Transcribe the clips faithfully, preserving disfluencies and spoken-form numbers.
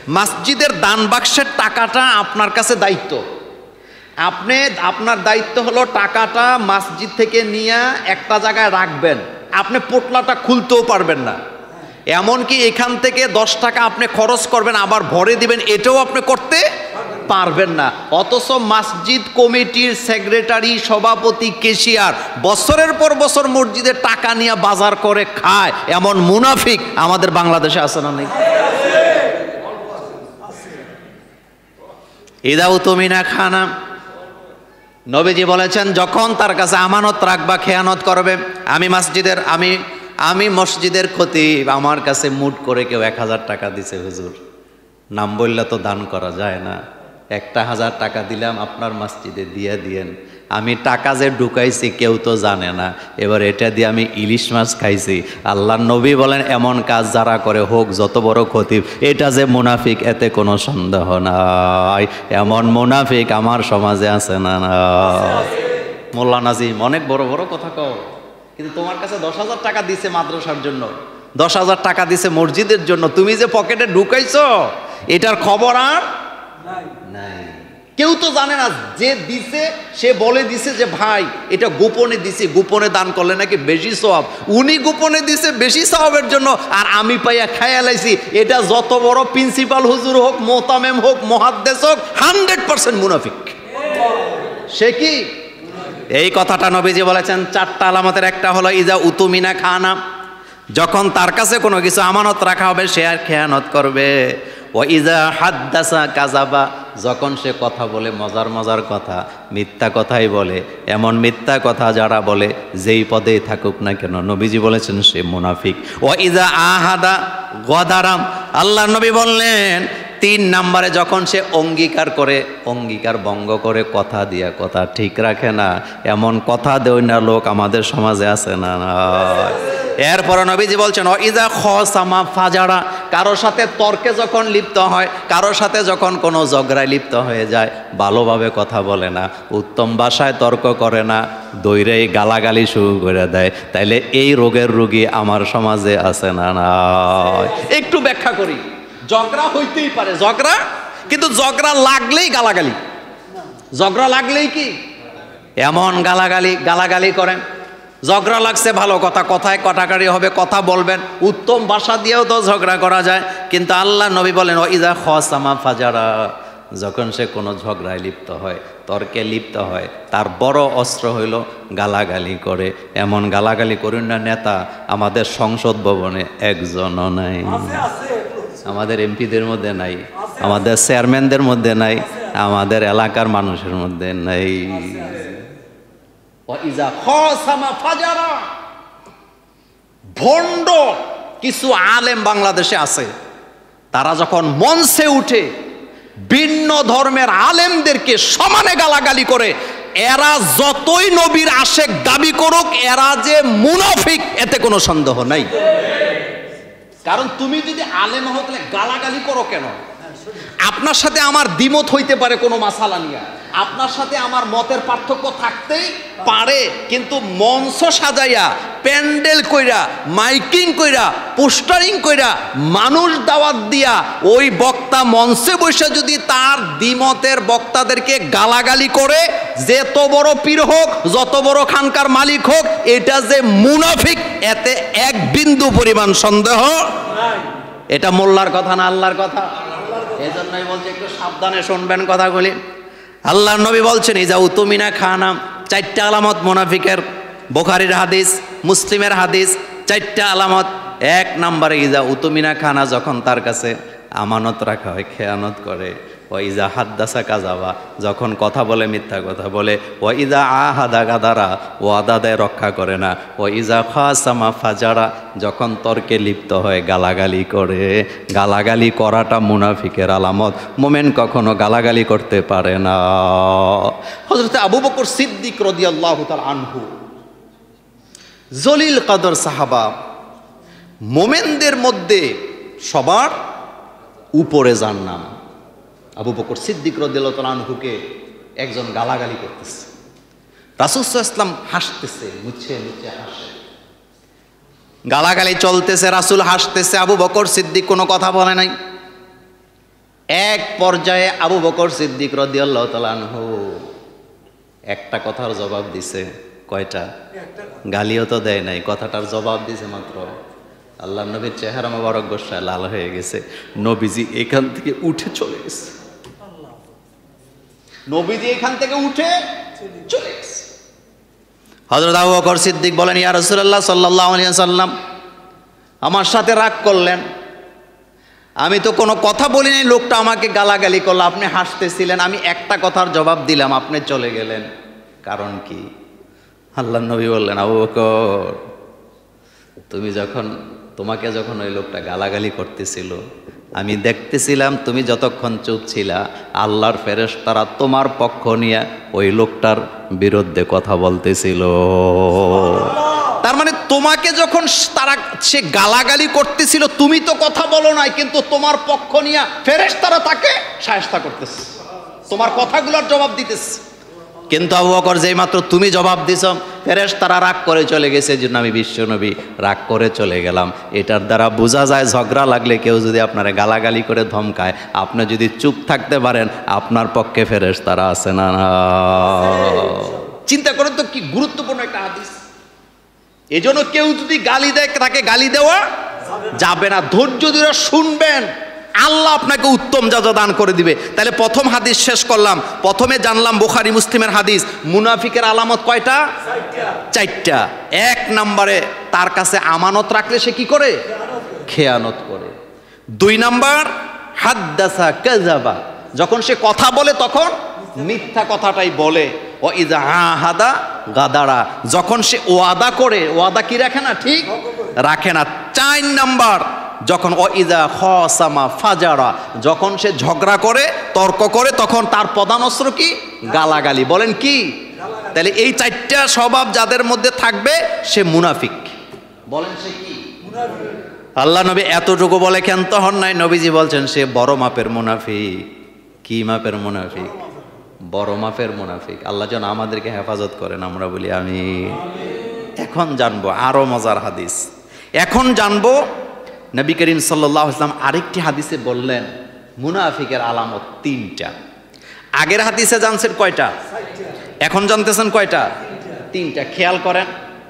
মসজিদের দান বাক্সের টাকাটা আপনার কাছে দায়িত্ব। আপনি আপনার দায়িত্ব হলো টাকাটা মসজিদ থেকে নিয়ে একটা জায়গায় রাখবেন। আপনি পোটলাটা খুলতেও পারবেন না, এমনকি এখান থেকে দশ টাকা আপনি খরচ করবেন আবার ভরে দিবেন, এটাও আপনি করতে পারবেন না। অথচ মসজিদ কমিটির সেক্রেটারি, সভাপতি, ক্যাশিয়ার বছরের পর বছর মসজিদের টাকা নিয়ে বাজার করে খায়, এমন মুনাফিক আমাদের বাংলাদেশে আছে না নেই? ইদাউ তুমিনা খানা, নবীজি বলেছেন যখন তার কাছে আমানত রাখবা খেয়ানত করবে। আমি মসজিদের আমি আমি মসজিদের খতিব, আমার কাছে মুট করে কেউ এক হাজার টাকা দিছে, হুজুর নাম বললে তো দান করা যায় না, একটা হাজার টাকা দিলাম আপনার মসজিদে দিয়ে দিয়েন। আমি টাকা যে ঢুকাইছি কেউ তো জানে না, এবার এটা দিয়ে আমি ইলিশ মাছ খাইছি। আল্লাহর নবী বলেন এমন কাজ যারা করে, হোক যত বড় খতিব, এটা যে মুনাফিক এতে কোনো সন্দেহ নাই। এমন মুনাফিক আমার সমাজে আছে না? না মোল্লা নাজিম অনেক বড় বড় কথা কও, কিন্তু তোমার কাছে দশ হাজার টাকা দিছে মাদ্রাসার জন্য, দশ হাজার টাকা দিছে মসজিদের জন্য, তুমি যে পকেটে ঢুকাইছো এটার খবর আর নাই। কেউ তো জানে না, যে দিছে সে বলে দিছে যে ভাই এটা গোপনে দিছে, গোপনে দান করলে নাকি বেশি সওয়াব। উনি গোপনে দিছে বেশি সওয়াবের জন্য, আর আমি পাইয়া খাইয়া লাইছি। এটা যত বড় প্রিন্সিপাল হুজুর হোক, মোতামেম হোক, মুহাদ্দিস হোক, হান্ড্রেড পার্সেন্ট মুনাফিক। সে কি? এই কথাটা নবীজি বলেছেন চারটা আলামতের একটা হলো ইজা উতুমিনা খানা, যখন তার কাছে কোনো কিছু আমানত রাখা হবে সে আর খেয়ানত করবে। ও ইজা হাদ্দাসা কাযাবা, যখন সে কথা বলে মজার মজার কথা, মিথ্যা কথাই বলে। এমন মিথ্যা কথা যারা বলে যেই পদেই থাকুক না কেন, নবীজি বলেছেন সে মুনাফিক। ও ইজা আহাদা গদারাম, আল্লাহ নবী বললেন তিন নম্বরে যখন সে অঙ্গীকার করে, অঙ্গীকার ভঙ্গ করে, কথা দিয়া কথা ঠিক রাখে না, এমন কথা দেয় না লোক আমাদের সমাজে আছে না? এরপরে নবীজি বলছেন ও ইজা খসামা ফাজারা, কারোর সাথে তর্কে যখন লিপ্ত হয়, কারোর সাথে যখন কোনো ঝগড়ায় লিপ্ত হয়ে যায়, ভালোভাবে কথা বলে না, উত্তম ভাষায় তর্ক করে না, দৈরেই গালাগালি শুরু করে দেয়, তাইলে এই রোগের রোগী আমার সমাজে আছে না? না। একটু ব্যাখ্যা করি। ঝগড়া হইতেই পারে, ঝগড়া, কিন্তু ঝগড়া লাগলেই গালাগালি, ঝগড়া লাগলেই কি এমন গালাগালি গালাগালি করেন। ঝগড়া লাগছে ভালো কথা, কথায় কটাকারি হবে, কথা বলবেন, উত্তম ভাষা দিয়েও তো ঝগড়া করা যায়। কিন্তু আল্লাহ নবী বলেন ও ইজা খসামা ফাজারা, যখন সে কোনো ঝগড়ায় লিপ্ত হয়, তর্কে লিপ্ত হয়, তার বড় অস্ত্র হইল গালাগালি করে। এমন গালাগালি করুন না নেতা আমাদের সংসদ ভবনে একজনও নাই, আমাদের এমপিদের মধ্যে নাই, আমাদের চেয়ারম্যানদের মধ্যে নাই, আমাদের এলাকার মানুষের মধ্যে নাই। ভণ্ড কিছু আলেম বাংলাদেশে আছে, তারা যখন মঞ্চে উঠে ভিন্ন ধর্মের আলেমদেরকে সমানে গালাগালি করে, এরা যতই নবীর আশেক দাবি করুক, এরা যে মুনাফিক এতে কোনো সন্দেহ নাই। কারণ তুমি যদি আলেম হও তাহলে গালাগালি করো কেন? আপনার সাথে আমার দ্বিমত হইতে পারে কোনো মাসালা নিয়ে, আপনার সাথে আমার মতের পার্থক্য থাকতেই পারে, কিন্তু মঞ্চ সাজাইয়া, প্যান্ডেল কইরা, মাইকিং কইরা, পোস্টারিং কইরা, মানুষ দাওয়াত দিয়া ওই বক্তা মঞ্চে বসে যদি তার দ্বিমতের বক্তাদেরকে গালাগালি করে, যত বড় পীর হোক, যত বড় খানকার মালিক হোক, এটা যে মুনাফিক এতে এক বিন্দু পরিমাণ সন্দেহ। এটা মোল্লার কথা না আল্লাহর কথা? এজন্যই বলছে একটু সাবধানে শুনবেন কথাগুলি। আল্লাহর নবী বলছেন ইজা উতুমিনা খানা, চারটা আলামত মুনাফিকের, বুখারীর হাদিস, মুসলিমের হাদিস, চারটা আলামত। এক নম্বরে ইজা উতুমিনা খানা, যখন তার কাছে আমানত রাখা হয় খেয়ানত করে। ও ইজা হাদ্দাসা কাযাবা, যখন কথা বলে মিথ্যা কথা বলে। ও ইজা আহাদা গাদারা, ও আদাদায় রক্ষা করে না। ও ইজা খাসামা ফাজারা, যখন তর্কে লিপ্ত হয় গালাগালি করে। গালাগালি করাটা মুনাফিকের আলামত। মোমেন কখনো গালাগালি করতে পারে না। হযরত আবু বকর সিদ্দিক রাদিয়াল্লাহু তাআলা আনহু, জলিল কদর সাহাবা, মোমেনদের মধ্যে সবার উপরে যার নাম। আবু বকর সিদ্দিক রাদিয়াল্লাহু তাআলা আনহুকে একজন গালাগালি করতেছে, রাসূল সাল্লাল্লাহু আলাইহি ওয়াসাল্লাম হাসতেছে, মুছে মুছে হাসে, গালাগালি চলতেছে, রাসূল হাসতেছে, আবু বকর সিদ্দিক কোনো কথা বলে নাই। এক পর্যায়ে আবু বকর সিদ্দিক রাদিয়াল্লাহু তাআলা আনহু একটা কথার জবাব দিছে। কয়টা? গালিও তো দেয় নাই, কথাটার জবাব দিছে মাত্র। আল্লাহ নবীর চেহারা মোবারক গোসায় লাল হয়ে গেছে। নবীজি এখান থেকে উঠে চলে গেছে। নবীজি এখান থেকে উঠে চলে গেছে। হযরত আবু বকর সিদ্দিক বলেন, ইয়া রাসূলুল্লাহ সাল্লাল্লাহু আলাইহি ওয়াসাল্লাম, আমার সাথে রাগ করলেন, আমি তো কোনো কথা বলি নাই, লোকটা আমাকে গালাগালি করলো, আপনি হাসতেছিলেন, আমি একটা কথার জবাব দিলাম, আপনি চলে গেলেন, কারণ কি? আল্লাহর নবী বললেন, আবু বকর, তুমি যখন তোমাকে যখন ওই লোকটা গালাগালি করতেছিল, আমি দেখতেছিলাম তুমি যতক্ষণ চুপ ছিলা, আল্লাহর ফেরেশতারা তোমার পক্ষ নিয়ে ওই লোকটার বিরুদ্ধে কথা বলতেছিল। তার মানে তোমাকে যখন তারা সে গালাগালি করতেছিল, তুমি তো কথা বলো নাই, কিন্তু তোমার পক্ষ নিয়ে ফেরেশতারা তাকে শায়েস্তা করতেছে, তোমার কথাগুলোর জবাব দিতেছে। কিন্তু আবু বকর যেই মাত্র তুমি জবাব দিছ, ফেরেশতারা রাগ করে চলে গেছে, যে আমি বিশ্বনবী রাগ করে চলে গেলাম। এটার দ্বারা বোঝা যায়, ঝগড়া লাগলে কেউ যদি আপনারা গালাগালি করে ধমকায়, আপনি যদি চুপ থাকতে পারেন, আপনার পক্ষে ফেরেশতারা আছে না? চিন্তা করেন তো কি গুরুত্বপূর্ণ একটা হাদিস। এজন্য কেউ যদি গালি দেয়, তাকে গালি দেওয়া যাবে না, ধৈর্য ধরে শুনবেন, আল্লাহ আপনাকে উত্তম জাযা দান করে দিবে। তাহলে প্রথম হাদিস শেষ করলাম। প্রথমে জানলাম বুখারী মুসলিমের হাদিস, মুনাফিকের আলামত কয়টা? চারটা। এক নম্বরে তার কাছে আমানত রাখলে সে কি করে? খেয়ানত করে। দুই নাম্বার, হাদ্দাসা কাযাবা, যখন সে কথা বলে তখন মিথ্যা কথাটাই বলে। ও ইযা আহাদা গাদারা, যখন সে ওয়াদা করে, ওয়াদা কি রাখে না? ঠিক রাখে না। চার নাম্বার, যখন ও ইযা খাসামা ফাজারা, যখন সে ঝগড়া করে, তর্ক করে, তখন তার প্রধান অস্ত্র কি? গালাগালি। বলেন কি? তাহলে এই চারটা স্বভাব যাদের মধ্যে থাকবে, সে মুনাফিক। বলেন সে কি? আল্লাহ নবী এতটুকু বলে ক্ষান্ত হন নাই, নবীজি বলছেন সে বড় মাপের মুনাফিক। কি মাপের মুনাফিক? বড় মাপের মুনাফিক। আল্লাহ যেন আমাদেরকে হেফাজত করেন, আমরা বলি আমি। এখন জানবো আরো মজার হাদিস। এখন জানবো নবী করিম সাল্লাল্লাহু আলাইহি ওয়াসাল্লাম আরেকটি হাদিসে বললেন মুনাফিকের আলামত তিনটা। আগের হাদিসে জানছেন কয়টা? এখন জানতেছেন কয়টা? তিনটা। খেয়াল করেন।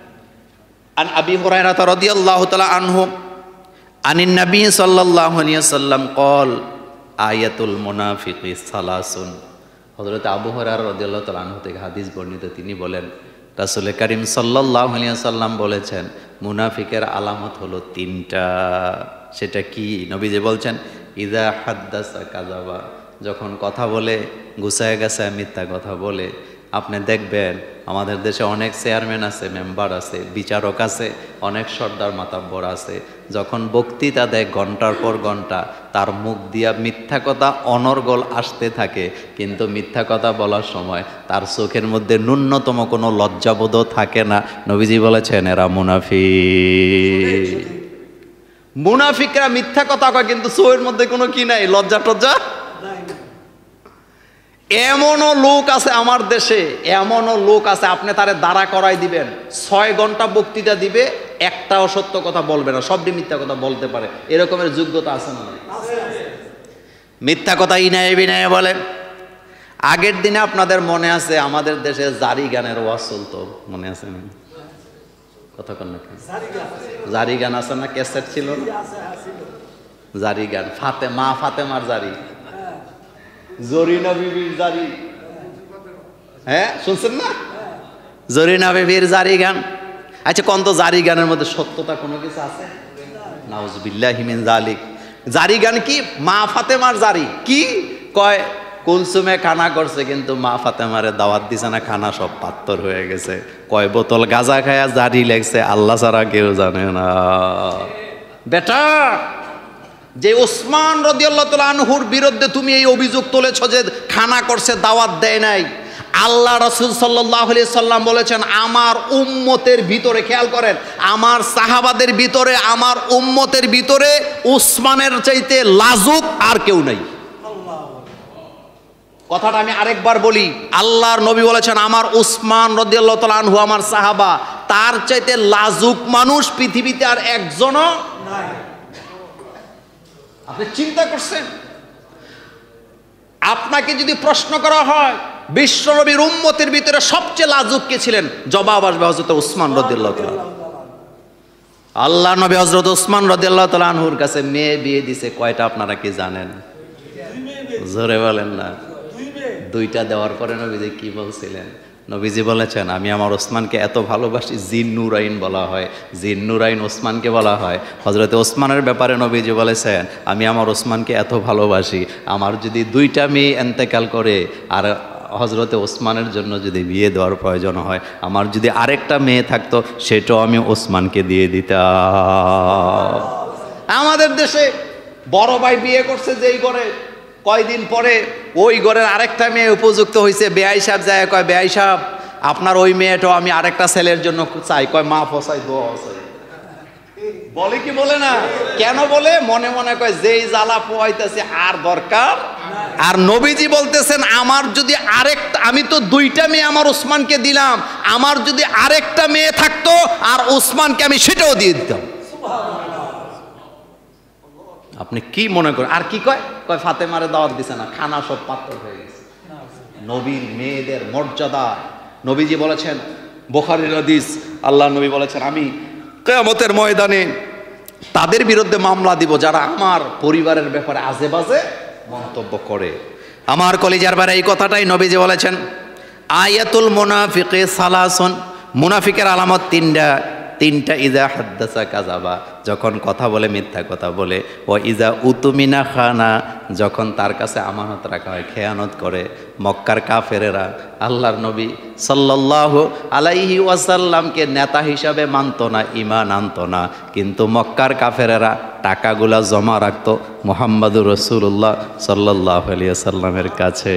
আন আবি হুরায়রা রাদিয়াল্লাহু তাআলা আনহু আনিন নবী সাল্লাল্লাহু আলাইহি ওয়াসাল্লাম قال আয়াতুল মুনাফিকি সালাসুন। হযরত আবু হুরায়রা রাদিয়াল্লাহু তাআলা আনহু থেকে হাদিস বর্ণিত, তিনি বলেন রাসূল করিম সাল্লাল্লাহু আলাইহি ওয়াসাল্লাম বলেছেন মুনাফিকের আলামত হলো তিনটা। সেটা কি? নবীজি বলছেন ইযা হাদ্দাসা কাযাবা, যখন কথা বলে গুছায় গাছায় মিথ্যা কথা বলে। আপনি দেখবেন আমাদের দেশে অনেক চেয়ারম্যান আছে, মেম্বার আছে, বিচারক আছে, অনেক সর্দার মাতাব্বর আছে, যখন বক্তৃতা দেয় ঘন্টার পর ঘন্টা, তার মুখ দিয়া মিথ্যা কথা অনর্গল আসতে থাকে, কিন্তু মিথ্যা কথা বলার সময় তার চোখের মধ্যে ন্যূনতম কোনো লজ্জাবোধ থাকে না। নবীজি বলেছেন এরা মুনাফিক। মুনাফিকরা মিথ্যা কথা কয়, কিন্তু চোখের মধ্যে কোনো কি নাই, লজ্জা টজ্জা। এমনও লোক আছে আমার দেশে, এমনও লোক আছে, আপনি তারে দাঁড়া করাই দিবেন, ছয় ঘন্টা বক্তৃতা দিবে, একটাও সত্য কথা বলবে না, সবটি মিথ্যা কথা বলতে পারে। এরকমের যোগ্যতা আছে না? মিথ্যা কথা ইনায়ে বিনায়ে বলে। আগের দিনে আপনাদের মনে আছে আমাদের দেশে জারি গানের ওয়াজ চলতো, মনে আছে না? কথা কন না, জারি গান আছে না? ক্যাসেট ছিল জারি গান, ফাতে মা ফাতেমার জারি, জরিনা বিবির জারি, হ্যাঁ শুনছেন না? জরিনা বিবির জারি গান। আচ্ছা কোন তো জারি গানের মধ্যে সত্যতা কোনো কিছু আছে? নাউজুবিল্লাহি মিন যালিক। জারি গান কি? মা ফাতেমার জারি। কি কয়? কুলসুমে খানা করছে, কিন্তু মা ফাতেমারে দাওয়াত দিছে না, খানা সব পাত্তর হয়ে গেছে। কয় বোতল গাঁজা খায়া জারি লাগছে, আল্লাহ ছাড়া কেউ জানে না। বেটা, যে ওসমান রাদিয়াল্লাহু তাআলা আনহুর বিরুদ্ধে তুমি এই অভিযোগ তুলেছ যে খানা করছে, দাওয়াত দেয় নাই, আল্লাহ রাসূল সাল্লাল্লাহু আলাইহি সাল্লাম বলেছেন আমার উম্মতের ভিতরে, খেয়াল করেন, আমার সাহাবাদের ভিতরে, আমার উম্মতের ভিতরে ওসমানের চাইতে লাজুক আর কেউ নাই। কথাটা আমি আরেকবার বলি, আল্লাহর নবী বলেছেন আমার ওসমান রাদিয়াল্লাহু তাআলা আনহু আমার সাহাবা, তার চাইতে লাজুক মানুষ পৃথিবীতে আর একজনও নাই। আপনি চিন্তা করছেন? আপনাকে যদি প্রশ্ন করা হয় বিশ্বনবীর উম্মতের ভিতরে সবচেয়ে লাজুক কে ছিলেন, জবাব আসবে হযরত ওসমান রাদিয়াল্লাহু তাআলা। আল্লাহ নবী হযরত ওসমান রাদিয়াল্লাহু তাআলা আনহুর কাছে মেয়ে বিয়ে দিছে কয়টা আপনারা কি জানেন? জোরে বলেন না। দুইটা দেওয়ার পরে নবীজি কি বলছিলেন? নবীজি বলেছেন আমি আমার ওসমানকে এত ভালোবাসি, জিন নুরাইন বলা হয়, জিন নুরাইন ওসমানকে বলা হয়। হযরতে ওসমানের ব্যাপারে নবীজি বলেছেন আমি আমার ওসমানকে এত ভালোবাসি, আমার যদি দুইটা মেয়ে এন্তেকাল করে আর হযরতে ওসমানের জন্য যদি বিয়ে দেওয়ার প্রয়োজন হয়, আমার যদি আরেকটা মেয়ে থাকতো সেটাও আমি ওসমানকে দিয়ে দিতাম। আমাদের দেশে বড় ভাই বিয়ে করছে যেই ঘরে, কয়দিন পরে ওই ঘরের আরেকটা মেয়ে উপযুক্ত হয়েছে, বেয়াই সাহেব যায় কয় বেয়াই সাহেব আপনার ওই মেয়েটাও আমি আরেকটা ছেলের জন্য চাই, কয় মা ফসাই দোয়া চাই। বলে কি বলে না? কেন বলে? মনে মনে কয় যেই জ্বালা পোয়াইতেছে আর দরকার। আর নবীজি বলতেছেন আমার যদি আরেকটা, আমি তো দুইটা মেয়ে আমার ওসমানকে দিলাম, আমার যদি আরেকটা মেয়ে থাকতো আর ওসমানকে আমি সেটাও দিয়ে দিতাম। আপনি কি মনে করেন? আর কি কয়? কয় ফাতেমারে দাওয়াত দিছে না, খানা সব পাত্র হয়ে গেছে। নবীর মেয়েদের মর্যাদা নবীজি বলেছেন, বুখারীর হাদিস, আল্লাহ নবী বলেছেন আমি কিয়ামতের ময়দানে তাদের বিরুদ্ধে মামলা দিব যারা আমার পরিবারের ব্যাপারে আজে বাজে মন্তব্য করে। আমার কলিজার বারে এই কথাটাই নবীজি বলেছেন, আয়াতুল মুনাফিকে সালাসুন, মুনাফিকের আলামত তিনটা তিনটা ইজা হাদ্দাসা কাযাবা, যখন কথা বলে মিথ্যা কথা বলে, ও ইজা উতুমিনা খানা, যখন তার কাছে আমানত রাখা হয় খেয়ানত করে। মক্কার কাফেরেরা আল্লাহর নবী সাল্লাল্লাহু আলাইহি ওয়াসাল্লামকে নেতা হিসাবে মানত না, ঈমান আনত না, কিন্তু মক্কার কাফেরেরা টাকাগুলা জমা রাখত মুহাম্মদুর রাসূলুল্লাহ সাল্লাল্লাহু আলাইহি ওয়াসাল্লামের কাছে।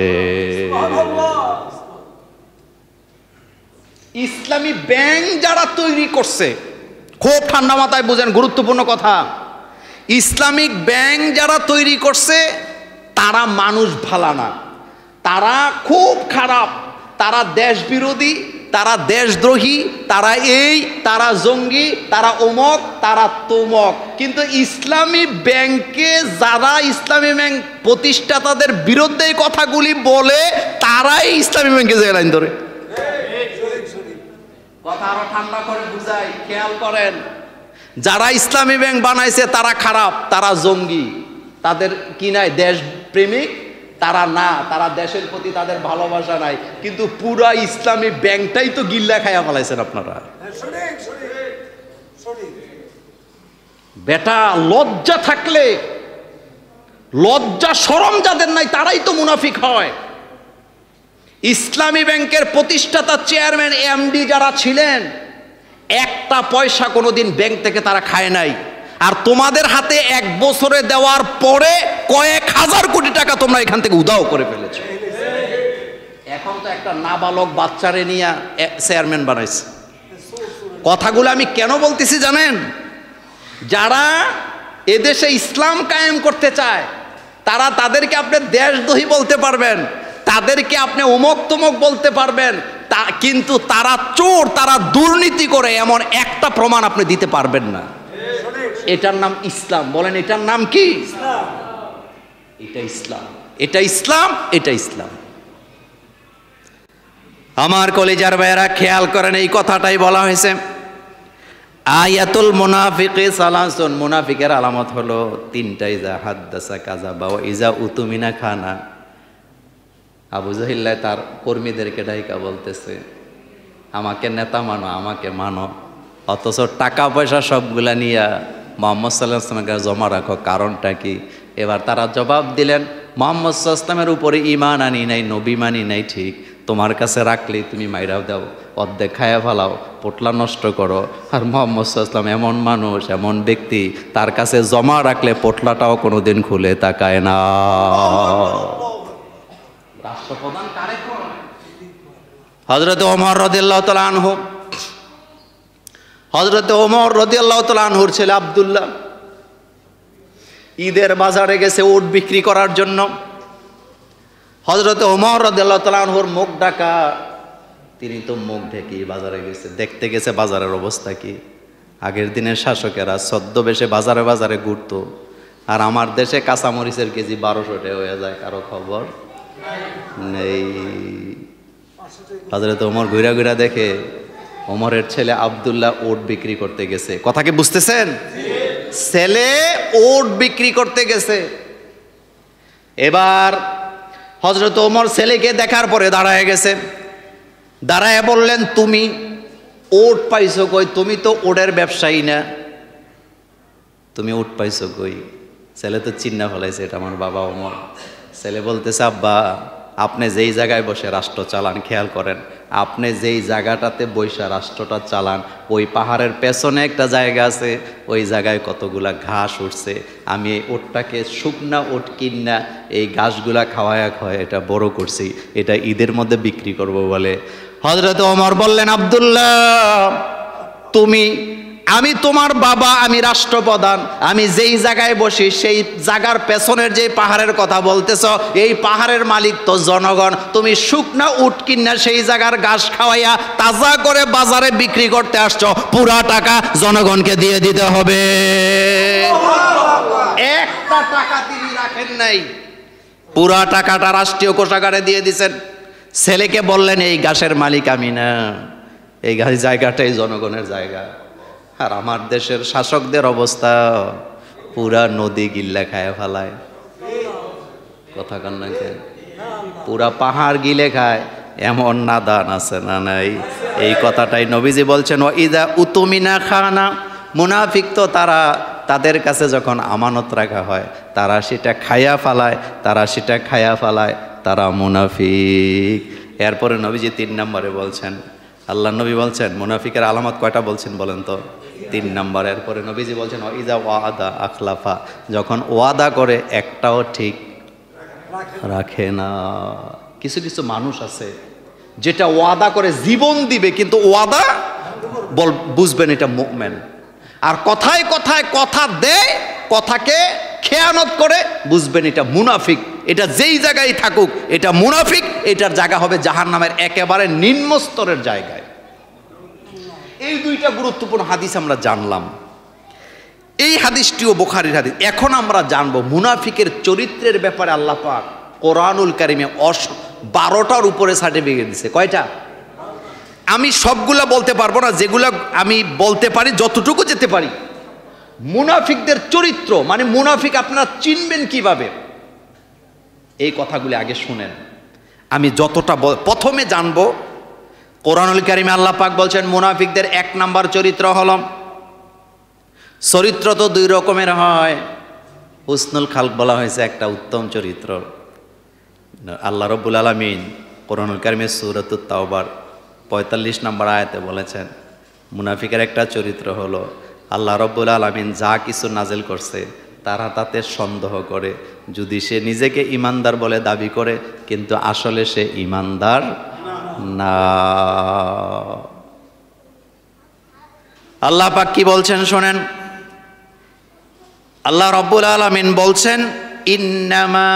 ইসলামী ব্যাংক যারা তৈরি করছে, খুব ঠান্ডা মাথায় বুঝেন, গুরুত্বপূর্ণ কথা, ইসলামিক ব্যাংক যারা তৈরি করছে তারা মানুষ ভালা না, তারা খুব খারাপ, তারা দেশ বিরোধী, তারা দেশদ্রোহী, তারা এই, তারা জঙ্গি, তারা অমক, তারা তমক। কিন্তু ইসলামী ব্যাংকে যারা ইসলামী ব্যাংক প্রতিষ্ঠাতাদের বিরুদ্ধে এই কথাগুলি বলে তারাই ইসলামী ব্যাংকে যে লাইন ধরে। কথা আরো ঠান্ডা করে বুঝাই, খেয়াল করেন, যারা ইসলামী ব্যাংক বানাইছে তারা খারাপ, তারা জঙ্গি, তাদের কি নাই দেশ প্রেমিক, তারা না, তারা দেশের প্রতি তাদের ভালোবাসা নাই, কিন্তু পুরা ইসলামী ব্যাংকটাই তো গিল্লা খাইয়া ফেলাইছেন আপনারা। বেটা লজ্জা থাকলে, লজ্জা শরম যাদের নাই তারাই তো মুনাফিক হয়। ইসলামী ব্যাংকের প্রতিষ্ঠাতা চেয়ারম্যান এমডি যারা ছিলেন একটা পয়সা কোনোদিন ব্যাংক থেকে তারা খায় নাই, আর তোমাদের হাতে এক বছরে দেওয়ার পরে কয়েক হাজার কোটি টাকা তোমরা এখান থেকে উধাও করে ফেলেছো। এখন তো একটা নাবালক বাচ্চারে নিয়ে চেয়ারম্যান বানাইছে। কথাগুলো আমি কেন বলতেছি জানেন? যারা এদেশে ইসলাম কায়েম করতে চায় তারা, তাদেরকে আপনি দেশদ্রোহী বলতে পারবেন, তাদেরকে আপনি অমুক তমুক বলতে পারবেন, তা কিন্তু তারা চোর, তারা দুর্নীতি করে এমন একটা প্রমাণ আপনি দিতে পারবেন না। এটার নাম ইসলাম। বলেন এটার নাম কি? এটা ইসলাম, এটা ইসলাম, এটা ইসলাম। আমার কলিজার ভাইয়েরা খেয়াল করেন, এই কথাটাই বলা হয়েছে, আয়াতুল মুনাফিকে সালাসুন, মুনাফিকের আলামত হলো তিনটা, ইজা হাদ্দাসা কাযাবা ওয়া ইজা উতুমিনা খানা। আবু জাহিল্লাহ তার কর্মীদেরকে ডাইকা বলতেছে আমাকে নেতা মানো, আমাকে মানো, অথচ টাকা পয়সা সবগুলা নিয়ে মুহাম্মদ সাল্লাল্লাহু আলাইহি ওয়াসাল্লামকে জমা রাখো, কারণটা কি? এবার তারা জবাব দিলেন মুহাম্মদ সাল্লাল্লাহু আলাইহি ওয়াসাল্লামের উপরে ঈমান আনি নাই, নবী মানি নাই, ঠিক, তোমার কাছে রাখলেই তুমি মাইরাও দাও, অর্ধেক খায়া ফেলাও, পোটলা নষ্ট করো। আর মুহাম্মদ সাল্লাল্লাহু আলাইহি ওয়াসাল্লাম এমন মানুষ, এমন ব্যক্তি, তার কাছে জমা রাখলে পোটলাটাও কোনোদিন খুলে তাকায় না। রাষ্ট্রপ্রধান কারে কয়? হযরত ওমর রাদিয়াল্লাহু তাআলা আনহু, হযরত ওমর রাদিয়াল্লাহু তাআলা আনহুর ছেলে আব্দুল্লাহ ঈদের বাজারে গেছে উট বিক্রি করার জন্য। হযরত ওমর রাদিয়াল্লাহু তাআলা আনহুর মুখ ঢাকা, তিনি তো মুখ ঢেকে বাজারে গেছে, দেখতে গেছে বাজারের অবস্থা কি। আগের দিনের শাসকেরা ছদ্মবেশে বাজারে বাজারে ঘুরতো, আর আমার দেশে কাঁচামরিচের কেজি বারোশো টাকা হয়ে যায়, কারো খবর নেই। হযরত ওমর ঘুরা ঘুরা দেখে ওমরের ছেলে আব্দুল্লাহ ওট বিক্রি করতে গেছে। কথা কি বুঝতেছেন? ছেলে ওট বিক্রি করতে গেছে। এবার হযরত ওমর ছেলেকে দেখার পরে দাঁড়ায় গেছে, দাঁড়ায় বললেন, তুমি ওট পাইছো কই? তুমি তো ওটের ব্যবসায়ী না, তুমি ওট পাইছো কই? ছেলে তো চিন্না ফেলাইছে এটা আমার বাবা ওমর। ছেলে বলতেছে, আব্বা আপনি যেই জায়গায় বসে রাষ্ট্র চালান, খেয়াল করেন, আপনি যেই জায়গাটাতে বৈশা রাষ্ট্রটা চালান, ওই পাহাড়ের পেছনে একটা জায়গা আছে, ওই জায়গায় কতগুলা ঘাস উঠছে। আমি এই ওটটাকে শুকনা ওট কিনা এই ঘাসগুলা খাওয়ায়া খাওয়া এটা বড় করছি, এটা ঈদের মধ্যে বিক্রি করব বলে। হযরত ওমর বললেন, আব্দুল্লাহ তুমি, আমি তোমার বাবা, আমি রাষ্ট্রপ্রধান, আমি যেই জায়গায় বসি সেই জায়গার পেছনের যে পাহাড়ের কথা বলতেছ, এই পাহাড়ের মালিক তো জনগণ। তুমি শুকনা উট কিনা সেই জায়গার ঘাস খাওয়াইয়া তাজা করে বাজারে বিক্রি করতে আসছো, পুরা টাকা জনগণকে দিয়ে দিতে হবে। একটা টাকা তিনি রাখেন নাই, পুরা টাকাটা রাষ্ট্রীয় কোষাগারে দিয়ে দিছেন। ছেলেকে বললেন, এই ঘাসের মালিক আমি না, এই ঘাস জায়গাটাই জনগণের জায়গা। আর আমার দেশের শাসকদের অবস্থা, পুরা নদী গিল্লা খায় ফেলায়। কথা কান না কেন? পুরা পাহাড় গিলে খায়, এমন নাদান আছে না নাই? এই কথাটাই নবীজি বলছেন, ও ইদা উতুমিনা খানা, মুনাফিক তো তারা, তাদের কাছে যখন আমানত রাখা হয় তারা সেটা খায়া ফালায়, তারা সেটা খায়া ফালায়, তারা মুনাফিক। এরপরে নবীজি তিন নম্বরে বলছেন, আল্লাহ নবী বলছেন মুনাফিকের আলামত কয়টা বলছেন বলেন তো? তিন নম্বর। এরপরে নবীজি বলছেন, ইজা ওয়াদা আখলাফা, যখন ওয়াদা করে একটাও ঠিক রাখে না। কিছু কিছু মানুষ আছে যেটা ওয়াদা করে জীবন দিবে, কিন্তু ওয়াদা বল বুঝবেন এটা মুমিন। আর কথায় কথায় কথা দেয়, কথাকে খেয়ানত করে, বুঝবেন এটা মুনাফিক। এটা যেই জায়গায় থাকুক এটা মুনাফিক, এটার জায়গা হবে জাহান্নামের একেবারে নিম্ন স্তরের জায়গায়। এই দুইটা গুরুত্বপূর্ণ হাদিস আমরা জানলাম। এই হাদিসটিও বুখারীর হাদিস। এখন আমরা জানবো মুনাফিকের চরিত্রের ব্যাপারে আল্লাহ পাক কোরআনুল কারিমে অস বারোটার উপরে সার্টিফিকেট দিছে। কয়টা? আমি সবগুলা বলতে পারবো না, যেগুলা আমি বলতে পারি যতটুকু যেতে পারি। মুনাফিকদের চরিত্র মানে মুনাফিক আপনারা চিনবেন কিভাবে, এই কথাগুলি আগে শুনেন। আমি যতটা প্রথমে জানবো, কোরআনুল কারিমে আল্লাহ পাক বলছেন মুনাফিকদের এক নাম্বার চরিত্র হলো, চরিত্র তো দুই রকমের হয়। হুসনুল খালক বলা হয়েছে একটা উত্তম চরিত্র। আল্লাহ রব্বুল আলামিন কোরআনুল কারিমে সূরাতুত তাওবার পঁয়তাল্লিশ নম্বর আয়াতে বলেছেন মুনাফিকের একটা চরিত্র হলো, আল্লাহ রব্বুল আলামিন যা কিছু নাজিল করছে তারা তাতে সন্দেহ করে। যদি সে নিজেকে ইমানদার বলে দাবি করে, কিন্তু আসলে সে ইমানদার না। আল্লাহ পাক কি বলছেন শোনেন। আল্লাহ রব্বুল আলামিন বলছেন, ইন্নামা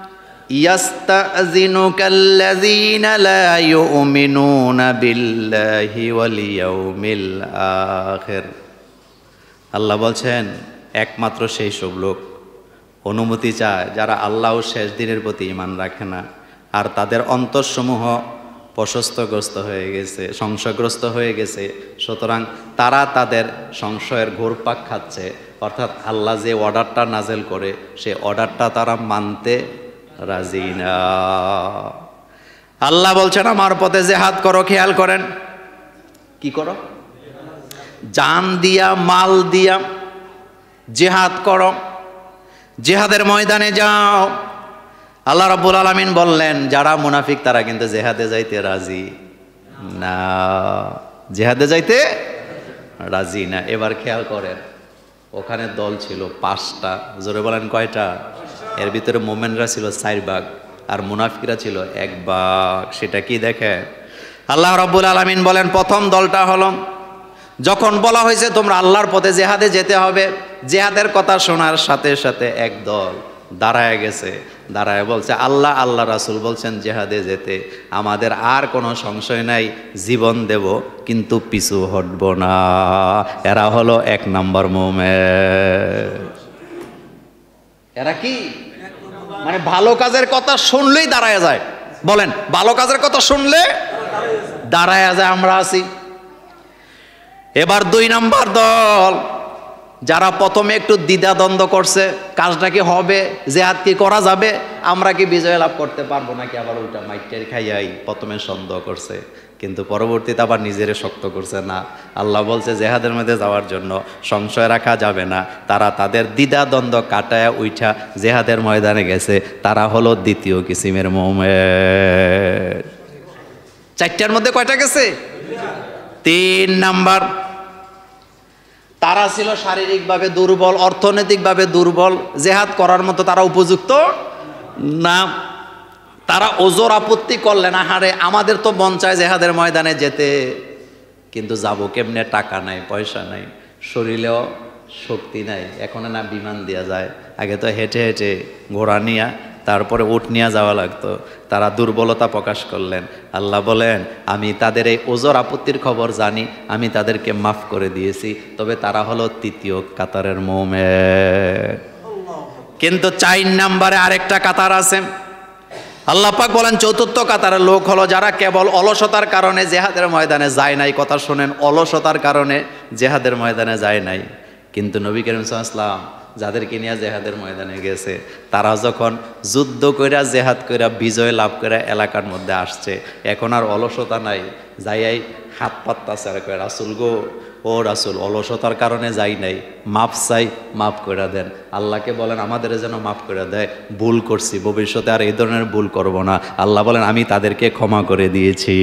ইয়াস্তাযিনুকাল্লাযীনা লা ইউমিনুনা বিল্লাহি ওয়াল ইয়াউমিল আখির। আল্লাহ বলছেন একমাত্র সেই সব লোক অনুমতি চায় যারা আল্লাহ ও শেষ দিনের প্রতি ঈমান রাখে না, আর তাদের অন্তরসমূহ প্রশস্তগ্রস্ত হয়ে গেছে, সংশয়গ্রস্ত হয়ে গেছে। সুতরাং তারা তাদের সংশয়ের ঘুরপাক খাচ্ছে, অর্থাৎ আল্লাহ যে অর্ডারটা নাজেল করে সে অর্ডারটা তারা মানতে রাজি না। আল্লাহ বলছেন আমার পথে জিহাদ করো। খেয়াল করেন, কি করো? জান দিয়া মাল দিয়া জিহাদ করো, জিহাদের ময়দানে যাও। আল্লাহ রাব্বুল আলামিন বললেন যারা মুনাফিক তারা কিন্তু জিহাদে যাইতে রাজি না, জিহাদে যাইতে রাজি না। এবার খেয়াল করেন, ওখানে দল ছিল পাঁচটা। জোরে বলেন কয়টা? এর ভিতরে মোমেনরা ছিল চার ভাগ আর মুনাফিকরা ছিল এক ভাগ। সেটা কি দেখে আল্লাহ রাব্বুল আলামিন বলেন প্রথম দলটা হলো, যখন বলা হয়েছে তোমরা আল্লাহর পথে জেহাদে যেতে হবে, জেহাদের কথা শোনার সাথে সাথে এক দল দাঁড়ায় গেছে, দাঁড়ায় বলছে আল্লাহ আল্লাহ রাসূল বলছেন জেহাদে যেতে, আমাদের আর কোনো সংশয় নাই, জীবন দেব কিন্তু পিছু হটব না। এরা হলো এক নম্বর মুমিন। এরা কি মানে ভালো কাজের কথা শুনলেই দাঁড়ায় যায়। বলেন, ভালো কাজের কথা শুনলে দাঁড়ায় যায়। আমরা আছি। এবার দুই নাম্বার দল, যারা প্রথমে একটু দ্বিধাদ্বন্দ্ব করছে, কাজটা কি হবে, জিহাদ কি করা যাবে, আমরা কি বিজয় লাভ করতে পারবো নাকি, আবার ওইটা মাইটের খাইয়াই প্রথমে সন্দেহ করছে, কিন্তু পরবর্তীতে আবার নিজেরে শক্ত করছে না। আল্লাহ বলছে জেহাদের মধ্যে যাওয়ার জন্য সংশয় রাখা যাবে না। তারা তাদের দ্বিধাদ্বন্দ্ব কাটায় উঠা জেহাদের ময়দানে গেছে। তারা হলো দ্বিতীয় কিসিমের মুমিন। চারটার মধ্যে কয়টা গেছে? তিন নাম্বার, তারা ছিল শারীরিকভাবে দুর্বল, অর্থনৈতিকভাবে দুর্বল, জেহাদ করার মতো তারা উপযুক্ত না। তারা ওজোর আপত্তি করলেন, আহারে আমাদের তো মন চায় জেহাদের ময়দানে যেতে, কিন্তু যাবো কেমনে, টাকা নাই, পয়সা নাই, শরীরেও শক্তি নাই, এখন না বিমান দেওয়া যায়, আগে তো হেঁটে হেঁটে ঘোড়া নিয়া তারপরে উট নিয়ে যাওয়া লাগতো। তারা দুর্বলতা প্রকাশ করলেন। আল্লাহ বলেন আমি তাদের এই ওজোর আপত্তির খবর জানি, আমি তাদেরকে মাফ করে দিয়েছি, তবে তারা হলো তৃতীয় কাতারের মুমিন। কিন্তু চার নাম্বারে আরেকটা কাতার আছে। আল্লাহ পাক বলেন চতুর্থ কাতারের লোক হলো যারা কেবল অলসতার কারণে জেহাদের ময়দানে যায় নাই। কথা শোনেন, অলসতার কারণে জেহাদের ময়দানে যায় নাই। কিন্তু নবী করিম সাল্লাল্লাহু আলাইহি ওয়াসাল্লাম যাদেরকে নিয়ে জেহাদের ময়দানে গেছে, তারা যখন যুদ্ধ কইরা জেহাদ কইরা বিজয় লাভ করে এলাকার মধ্যে আসছে, এখন আর অলসতা নাই, যাইয়াই হাত পাততাছে আর কয় রাসূল গো, ও রাসূল অলসতার কারণে যাই নাই, মাফ চাই, মাফ করে দেন। আল্লাহকে বলেন আমাদের যেন মাফ করে দেয়, ভুল করছি, ভবিষ্যতে আর এই ধরনের ভুল করব না। আল্লাহ বলেন আমি তাদেরকে ক্ষমা করে দিয়েছি।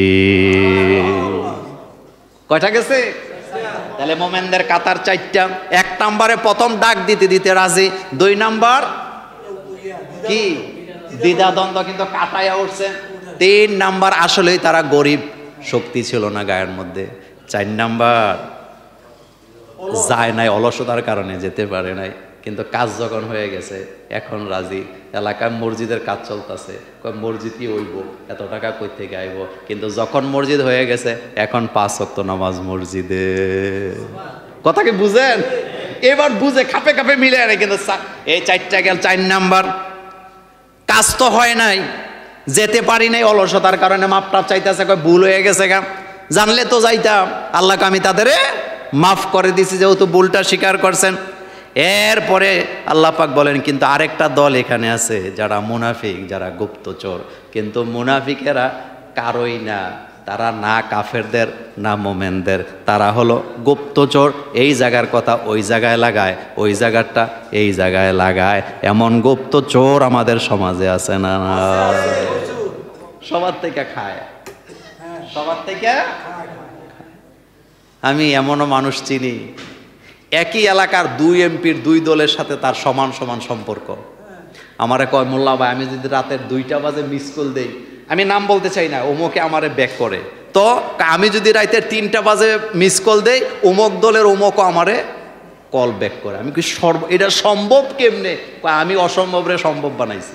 কয়টা গেছে? তাহলে মোমেনদের কাতার চারটা। এক নাম্বারে প্রথম ডাক দিতে দিতে রাজি, দুই নাম্বার কি দ্বিধাদ্বন্দ্ব কিন্তু কাটাইয়া উঠছে, তিন নাম্বার আসলেই তারা গরিব, শক্তি ছিল না গায়ের মধ্যে, চার নাম্বার যায় নাই, অলসতার কারণে যেতে পারে নাই, কিন্তু কাজ যখন হয়ে গেছে এখন রাজি। এলাকায় মসজিদের কাজ চলতেছে, মসজিদই হইব, এত টাকা কই থেকে আইব, কিন্তু যখন মসজিদ হয়ে গেছে এখন পাঁচ ওয়াক্ত নামাজ মসজিদে। কথা কি বুঝেন? এবার বুঝে খাপে খাপে মিলে আনে। কিন্তু এই চারটা গেল, চার নাম্বার কাজ তো হয় নাই, যেতে পারি নাই অলসতার কারণে, মাপ টাপ চাইতেছে, ভুল হয়ে গেছে গা, জানলে তো যাইতাম। আল্লাহকে আমি তাদের মাফ করে দিছি যেহেতু ভুলটা স্বীকার করছেন। এরপরে আল্লাহ পাক বলেন কিন্তু আরেকটা দল এখানে আছে যারা মুনাফিক, যারা গুপ্তচর। কিন্তু মুনাফিকেরা কারোই না, তারা না কাফেরদের না মোমেনদের, তারা হলো গুপ্তচর। এই জায়গার কথা ওই জায়গায় লাগায়, ওই জায়গাটা এই জায়গায় লাগায়, এমন গুপ্তচর আমাদের সমাজে আছে না? সবার থেকে খায়, সবার থেকে। আমি এমনও মানুষ চিনি, একই এলাকার দুই এমপির দুই দলের সাথে তার সমান সমান সম্পর্ক। আমারে কয় মোল্লা ভাই, আমি যদি রাতের দুইটা বাজে মিস কল দেই, আমি নাম বলতে চাই না, ওমকে আমারে ব্যাক করে, তো আমি যদি রাতের তিনটা বাজে মিস কল দেই, অমুক দলের অমুকও আমারে কল ব্যাক করে। আমি কি সর্ব এটা সম্ভব কেমনে? আমি অসম্ভবরে সম্ভব বানাইছি।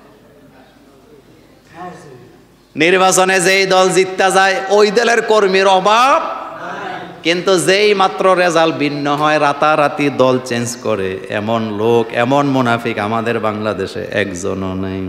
নির্বাচনে যেই দল জিততে যায় ওই দলের কর্মীর অভাব, কিন্তু যেই মাত্র রেজাল্ট ভিন্ন হয় রাতারাতি দল চেঞ্জ করে, এমন লোক, এমন মুনাফিক আমাদের বাংলাদেশে একজনও নেই।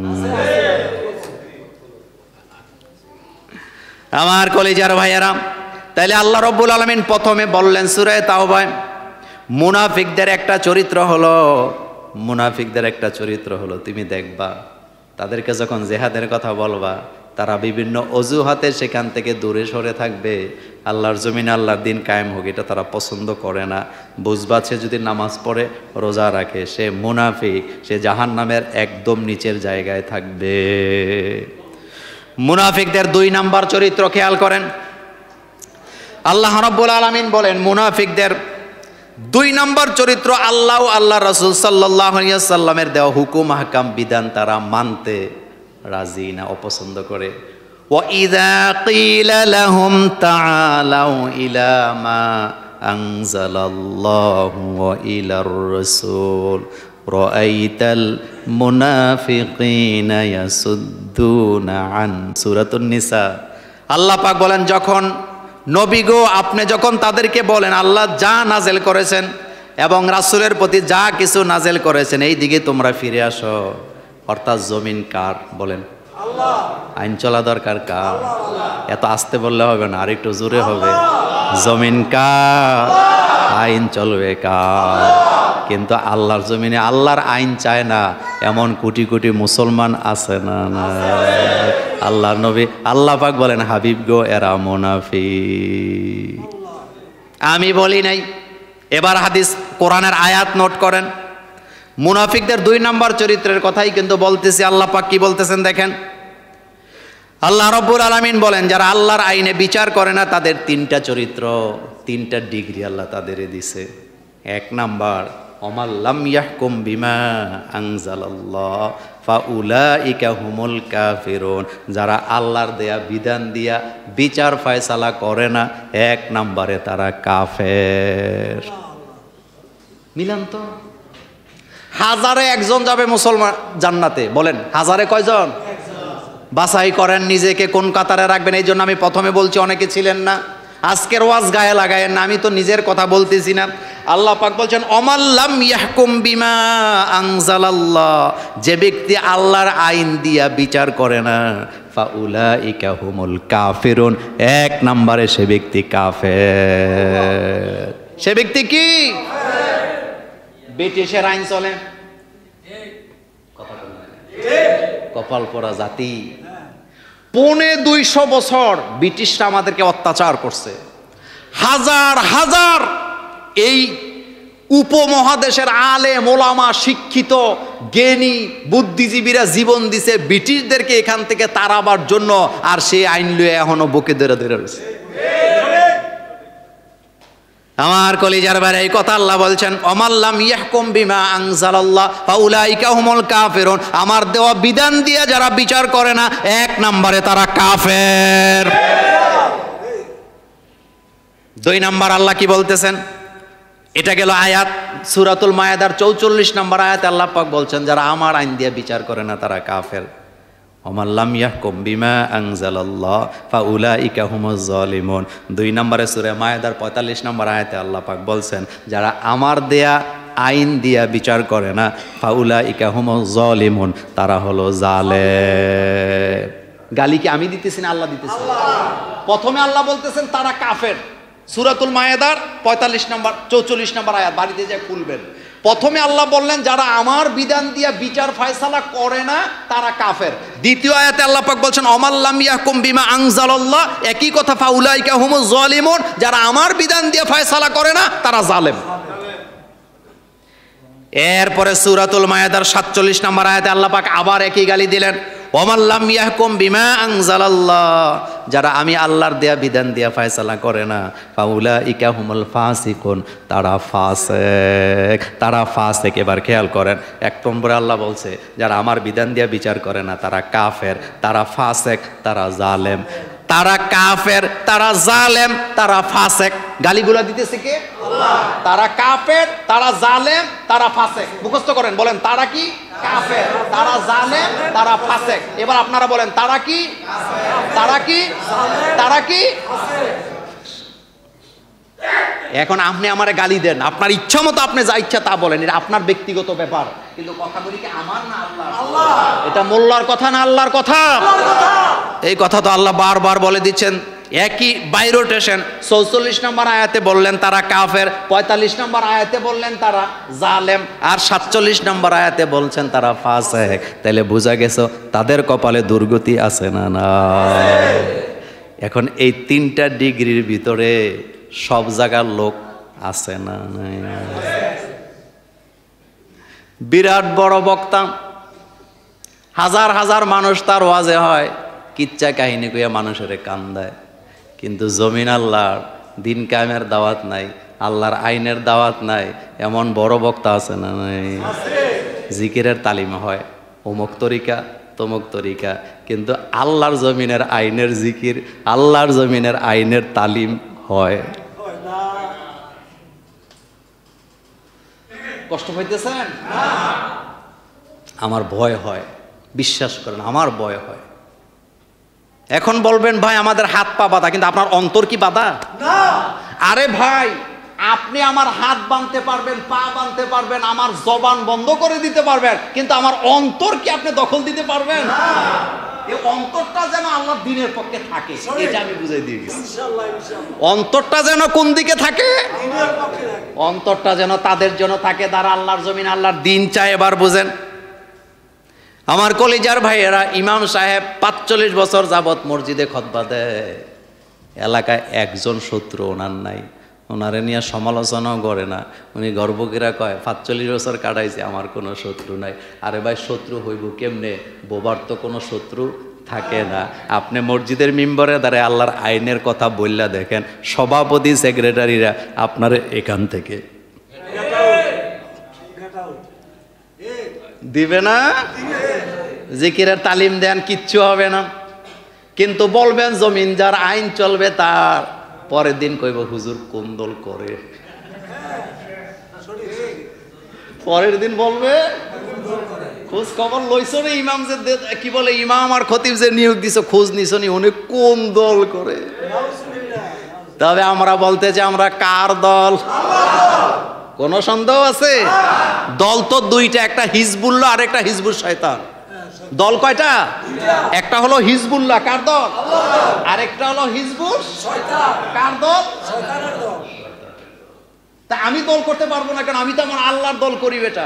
আমার কলিজার ভাইয়েরা, তাইলে আল্লাহ রব্বুল আলামিন প্রথমে বললেন সূরা তাওবায়, মুনাফিকদের একটা চরিত্র হলো, মুনাফিকদের একটা চরিত্র হলো তুমি দেখবা তাদেরকে যখন জেহাদের কথা বলবা, তারা বিভিন্ন অজুহাতে সেখান থেকে দূরে সরে থাকবে। আল্লাহর জমিনে আল্লাহর দিন কায়েম হোক এটা তারা পছন্দ করে না। বুঝবা সে যদি নামাজ পড়ে, রোজা রাখে, সে মুনাফিক, সে জাহান্নামের একদম নিচের জায়গায় থাকবে। মুনাফিকদের দুই নাম্বার চরিত্র খেয়াল করেন। আল্লাহ রাব্বুল আলামিন বলেন মুনাফিকদের দুই নাম্বার চরিত্র, আল্লাহ ও আল্লাহ রাসূল সাল্লাল্লাহু আলাইহি ওয়াসাল্লামের দেওয়া হুকুম আহকাম বিধান তারা মানতে রাজি না, অপছন্দ করে। ওয়া ইযা ক্বিলা লাহুম তাআলাউ ইলা মা আনজালাল্লাহু ওয়া ইলার রাসূল রাআইতাল মুনাফিকিনা ইয়াসুদ্দুনা আন। সূরাতুন নিসা। আল্লাহ পাক বলেন যখন নবী গো আপনি যখন তাদেরকে বলেন আল্লাহ যা নাজেল করেছেন এবং রাসূলের প্রতি যা কিছু নাজেল করেছেন এই দিকে তোমরা ফিরে আসো, অর্থাৎ জমিন কার বলেন? আইন চলা দরকার কার? এত আস্তে বললে হবে না, আর একটু জোরে হবে। জমিন কার, আইন চলবে কার? কিন্তু আল্লাহর জমিনে আল্লাহর আইন চায় না এমন কোটি কোটি মুসলমান আছে না? না, আল্লাহর নবী আল্লাহ পাক বলেন, হাবিব গো এরা মুনাফিক। আমি বলি নাই। এবার হাদিস কোরআনের আয়াত নোট করেন। মুনাফিকদের দুই নম্বর চরিত্রের কথাই কিন্তু বলতেছি। আল্লাহ পাক কি বলতেছেন দেখেন। আল্লাহ রাব্বুল আলামিন বলেন, যারা আল্লাহর আইনে বিচার করে না তাদের তিনটা চরিত্র, তিনটা ডিগ্রি আল্লাহ তাদের দিছে। এক নাম্বার, ওমাল্লাম ইয়াহকুম বিমা আনজালাল্লাহ ফাউলাইকা হুমুল কাফিরুন। যারা আল্লাহর দেয়া বিধান দিয়া বিচার ফয়সালা করে না, এক নম্বরে তারা কাফের। মিলান তো? হাজারে একজন যাবে মুসলমান জান্নাতে, বলেন হাজারে কয়জন? বাছাই করেন নিজেকে কোন কাতারে রাখবেন। এই জন্য আমি প্রথমে বলছি, অনেকে ছিলেন না, আজকের ওয়াজ গায়ে লাগায়েন না, আমি তো নিজের কথা বলতেছি না। আল্লাহ পাক বলছেন, অমাল্লাম ইয়াহকুম বিমা আনজালাল্লাহ, যে ব্যক্তি আল্লাহর আইন দিয়া বিচার করে না, ফাউলাইকা হুমুল কাফিরুন, এক নম্বরে সে ব্যক্তি কাফের। সে ব্যক্তি কি? ব্রিটিশের আইন চলে, কপাল পরা জাতি। পৌনে দুইশো বছর ব্রিটিশরা আমাদেরকে অত্যাচার করছে। হাজার হাজার এই উপমহাদেশের আলেম ওলামা, শিক্ষিত জ্ঞানী বুদ্ধিজীবীরা জীবন দিছে ব্রিটিশদেরকে এখান থেকে তাড়াবার জন্য, আর সেই আইন লয়ে এখনো বুকে ধরে ধরে রয়েছে। আমার কলিজার বাইরে এই কথা আল্লাহ বলছেন, অমাল্লাম ইয়াহকুম বিমা আনজালাল্লাহ ফাউলাইকা হুমুল কাফিরুন। আমার দেওয়া বিধান দিয়ে যারা বিচার করে না, এক নম্বরে তারা কাফের। দুই নম্বর আল্লাহ কি বলতেছেন? এটা গেল আয়াত সূরাতুল মায়েদার চৌচল্লিশ নম্বর আয়াতে আল্লাহ পাক বলছেন, যারা আমার আইন দিয়ে বিচার করে না তারা কাফের। ওমাল্লাম ইয়াহকুম বিমা আনজালাল্লাহ ফাউলাইকা হুমুজ জালিমুন। দুই নম্বরে সূরা মায়েদার পঁয়তাল্লিশ নম্বর আয়াতে আল্লাহ পাক বলছেন, যারা আমার দেয়া আইন দিয়া বিচার করে না, ফাউলাইকা হুমুজ জালিমুন, তারা হলো জালেম। গালি কি আমি দিতেছি না আল্লাহ দিতেছেন? প্রথমে আল্লাহ বলতেছেন তারা কাফের। সূরাতুল মায়েদার পঁয়তাল্লিশ নম্বর চৌচল্লিশ নম্বর আয়াত, বাড়িতে যায় খুলবেন। প্রথমে আল্লাহ বললেন যারা আমার বিধান দিয়া বিচার ফয়সালা করে না তারা কাফের। দ্বিতীয় আয়াতে আল্লাহ পাক বলছেন, অমাল্লাম ইয়াহকুম বিমা আনজালাল্লাহ, একই কথা, ফাউলাইকা হুমুজ জালিমুন, যারা আমার বিধান দিয়ে ফয়সালা করে না তারা জালেম। এরপরে সূরাতুল মায়েদার সাতচল্লিশ নম্বর আয়াতে আল্লাহ পাক আবার একই গালি দিলেন, ওমাল্লাম ইয়াহকুম বিমা আনজালাল্লাহ, যারা আমি আল্লাহর দেয়া বিধান দিয়া ফয়সালা করে না, ফাউলাইকা হুমুল ফাসিকুন, তারা ফাসিক, তারা ফাসিক। এবার খেয়াল করেন, এক নম্বরে আল্লাহ বলছে যারা আমার বিধান দিয়া বিচার করে না তারা কাফের, তারা ফাসিক, তারা জালেম। তারা কাফের, তারা জালেম, তারা ফাসিক। গালিগুলা দিতেছে কে? আল্লাহ। তারা কাফের, তারা জালেম, তারা ফাসিক। মুখস্থ করেন, বলেন তারা কি? কাফের, তারা জালেম, তারা ফাসিক। এবার আপনারা বলেন তারা কি? তারা কি? তারা কি? এখন আপনি আমারে গালি দেন, আপনার ইচ্ছা মতো আপনি যা ইচ্ছা তা বলেন, এটা আপনার ব্যক্তিগত ব্যাপার, কিন্তু কথাগুলি কি আমার না আল্লাহ? এটা মোল্লার কথা না আল্লাহর কথা? এই কথা তো আল্লাহ বারবার বলে দিচ্ছেন। একই বাইরোটেশন চৌচল্লিশ নম্বর আয়াতে বললেন তারা কাফের, পঁয়তাল্লিশ নম্বর আয়াতে বললেন তারা জালেম, আর সাতচল্লিশ নম্বর আয়াতে বলছেন তারা ফাসিক। তাহলে বোঝা গেছে তাদের কপালে দুর্গতি আছে না না? এখন এই তিনটা ডিগ্রির ভিতরে সব জায়গার লোক আছে না? বিরাট বড় বক্তা, হাজার হাজার মানুষ তার ওয়াজে হয়, কিচ্ছা কাহিনী কইয়া মানুষের কান্দায়, কিন্তু জমিন আল্লাহর দিন কায়েমের দাওয়াত নাই, আল্লাহর আইনের দাওয়াত নাই, এমন বড় বক্তা আছে না নাই? জিকিরের তালিম হয়, অমুক তরিকা তমুক তরিকা, কিন্তু আল্লাহর জমিনের আইনের জিকির, আল্লাহর জমিনের আইনের তালিম হয়। কষ্ট পাইতেছেন? আমার ভয় হয়, বিশ্বাস করেন আমার ভয় হয়। এখন বলবেন ভাই আমাদের হাত পা বাঁধা, কিন্তু আপনার অন্তর কি বাঁধা? আরে ভাই আপনি আমার হাত বাঁধতে পারবেন, পা বাঁধতে পারবেন, আমার জবান বন্ধ করে দিতে পারবেন, কিন্তু আমার অন্তর কি আপনি দখল দিতে পারবেন? এই অন্তরটা যেন আল্লাহর দ্বীনের পক্ষে থাকে, এটা আমি বুঝাই দিয়ে গেছি। অন্তরটা যেন কোন দিকে থাকে? অন্তরটা যেন তাদের জন্য থাকে যারা আল্লাহর জমিন আল্লাহর দ্বীন চায়। এবার বুঝেন আমার কলিজার ভাইয়েরা, ইমাম সাহেব পাঁচচল্লিশ বছর যাবত মসজিদে খুতবা দেয়, এলাকায় একজন শত্রু ওনার নাই, ওনারে নিয়ে সমালোচনাও করে না। উনি গর্বকিরা কয় পাঁচচল্লিশ বছর কাটাইছে, আমার কোনো শত্রু নাই। আরে ভাই শত্রু হইব কেমনে? বোবার তো কোনো শত্রু থাকে না। আপনি মসজিদের মিম্বরে দাঁড়ায় আল্লাহর আইনের কথা বললা দেখেন, সভাপতি সেক্রেটারিরা আপনার এখান থেকে দিবে না, জিকিরের তালিম দেন, কিচ্ছু হবে না। কিন্তু বলবেন জমিন যার আইন চলবে তার, পরের দিন কইব হুজুর কোন দল করে, পরের দিন বলবে খোঁজ খবর লইছ নি ইমাম যে কি বলে ইমাম আর খতিব যে নিয়োগ দিছ খোঁজ নিছ নি উনি কোন দল করে। তবে আমরা বলতে যে আমরা কার দল, কোন সন্দেহ আছে? দল তো দুইটা, একটা হিজবুল্লাহ আর একটা হিজবুল শয়তান। দল কয়টা? একটা হলো হিজবুল্লাহ, কার দল? আর একটা হলো হিজবুল শয়তান, কার দল? শয়তানের দল। তা আমি দল করতে পারবো না কেন? আমি তো আমার আল্লাহর দল করি বেটা।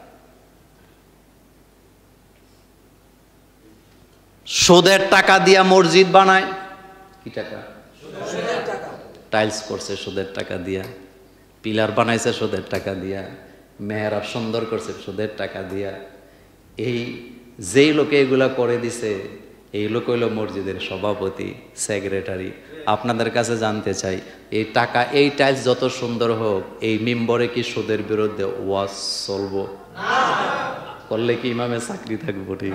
সুদের টাকা দিয়া মসজিদ বানায়, কি টাকা? টাইলস করছে সুদের টাকা দিয়া, পিলার বানাইছে সুদের টাকা দিয়া, মেহরাব সুন্দর করছে সুদের টাকা দিয়া। এই যেই লোকে এগুলা করে দিছে এই লোক হইল মসজিদের সভাপতি সেক্রেটারি। আপনাদের কাছে জানতে চাই, এই টাকা এই টাইলস যত সুন্দর হোক, এই মিম্বরে কি সুদের বিরুদ্ধে ওয়াজ চলবো? করলে কি ইমামে চাকরি থাকবো? ঠিক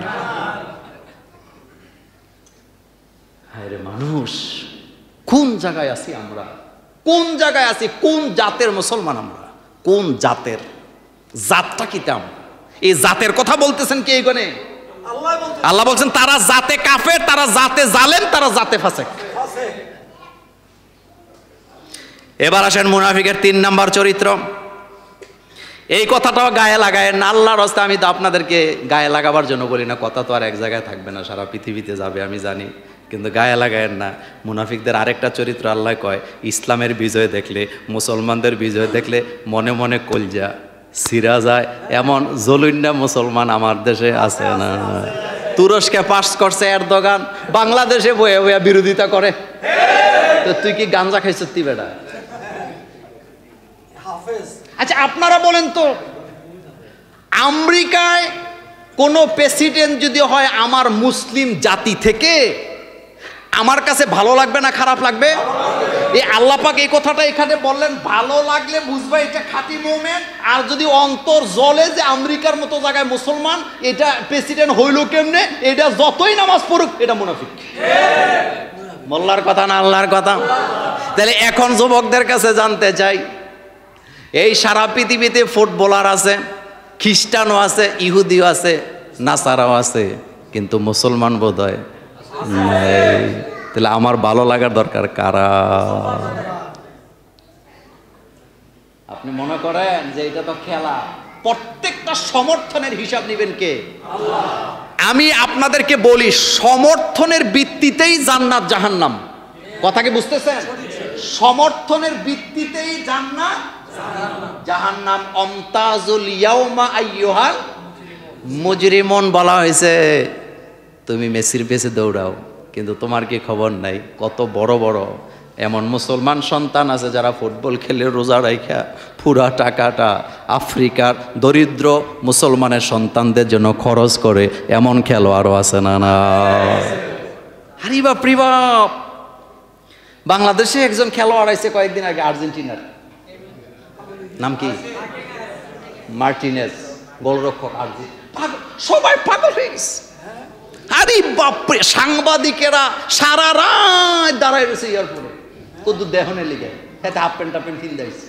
হায় রে মানুষ, কোন জায়গায় আছি আমরা? কোন জায়গায় আছি? কোন জাতের মুসলমান আমরা? কোন জাতের? জাতটা কি তেমন? এই জাতের কথা বলতেছেন কে? এইখানে আল্লাহ বলছেন তারা জাতে কাফের, তারা জাতে জালেম, তারা জাতে ফাসেক। এবার আসেন মুনাফিকের তিন নাম্বার চরিত্র। এই কথাটাও গায়ে লাগায় না, আল্লাহর রাস্তায় আমি তো আপনাদেরকে গায়ে লাগাবার জন্য বলি না, কথা তো আর এক জায়গায় থাকবে না, সারা পৃথিবীতে যাবে আমি জানি, কিন্তু গায়ে লাগায়েন না। মুনাফিকদের আরেকটা চরিত্র আল্লাহ কয়, ইসলামের বিজয় দেখলে, মুসলমানদের বিজয় দেখলে মনে মনে কলজা সিরা যায়, এমন জলুন্না মুসলমান আমার দেশে আছে না। তুরস্কে পাস করছে এরদোগান, বাংলাদেশে বয়ে বয়ে বিরোধিতা করে। তো তুই কি গাঞ্জা খাইছ তুই বেটা? আচ্ছা আপনারা বলেন তো, আমেরিকায় কোন প্রেসিডেন্ট যদি হয় আমার মুসলিম জাতি থেকে, আমার কাছে ভালো লাগবে না খারাপ লাগবে? এই আল্লাহ পাক এই কথাটা এখানে বললেন, ভালো লাগলে বুঝবা এটা খাঁটি মুমিন। আর যদি অন্তর জ্বলে যে আমেরিকার মতো জায়গায় মুসলমান এটা প্রেসিডেন্ট হইল কেমনে, এটা যতই নামাজ পড়ুক এটা মুনাফিক। মোল্লার কথা না আল্লাহর কথা? তাহলে এখন যুবকদের কাছে জানতে চাই, এই সারা পৃথিবীতে ফুটবলার আছে, খ্রিস্টানও আছে, ইহুদিও আছে, নাসারাও আছে, কিন্তু মুসলমান বোধ হয় নাই। তাহলে আমার ভালো লাগার দরকার কারা? আপনি মনে করেন যে এটা তো খেলা, প্রত্যেকটা সমর্থনের হিসাব নেবেন কে? আল্লাহ। আমি আপনাদেরকে বলি, সমর্থনের ভিত্তিতেই জান্নাত জাহান্নাম। কথা কি বুঝতেছেন? সমর্থনের ভিত্তিতেই জান্নাত জাহান্নাম। অমতাজুল ইয়াউমা আইয়ুহাল মুজরিমুন বলা হয়েছে, তুমি মেসির পেছে দৌড়াও, কিন্তু তোমার কি খবর নাই কত বড় বড় এমন মুসলমান সন্তান আছে যারা ফুটবল খেলে রোজা রাইখা পুরা টাকাটা আফ্রিকার দরিদ্র মুসলমানের সন্তানদের জন্য খরচ করে, এমন খেলোয়াড়ও আছে না? না আরে বাপরে বাপ, বাংলাদেশে একজন খেলোয়াড় আছে কয়েকদিন আগে, আর্জেন্টিনার নাম কি? মার্টিনেজ, গোলরক্ষক। সবাই পাগল হয়ে গেছে। আরে বাপরে, সাংবাদিকেরা সারা রাত দাঁড়ায় রয়েছে এয়ারপোর্টে, কত দেহনের লিগে হাফ প্যান্ট টাপ প্যান্ট কিনে দিয়েছে।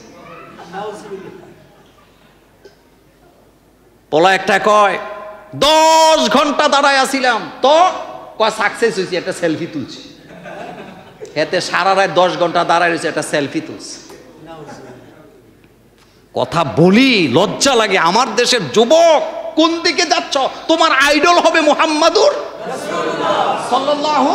পোলা একটা কয় দশ ঘন্টা দাঁড়ায় আসিলাম, তো কয় সাকসেস হয়েছি, একটা সেলফি তুলছি। এতে সারা রাত দশ ঘন্টা দাঁড়ায় রয়েছে, একটা সেলফি তুলছে। কথা বলি লজ্জা লাগে। আমার দেশের যুবক কোন দিকে যাচ্ছ? তোমার আইডল হবে মুহাম্মাদুর সাল্লাল্লাহু।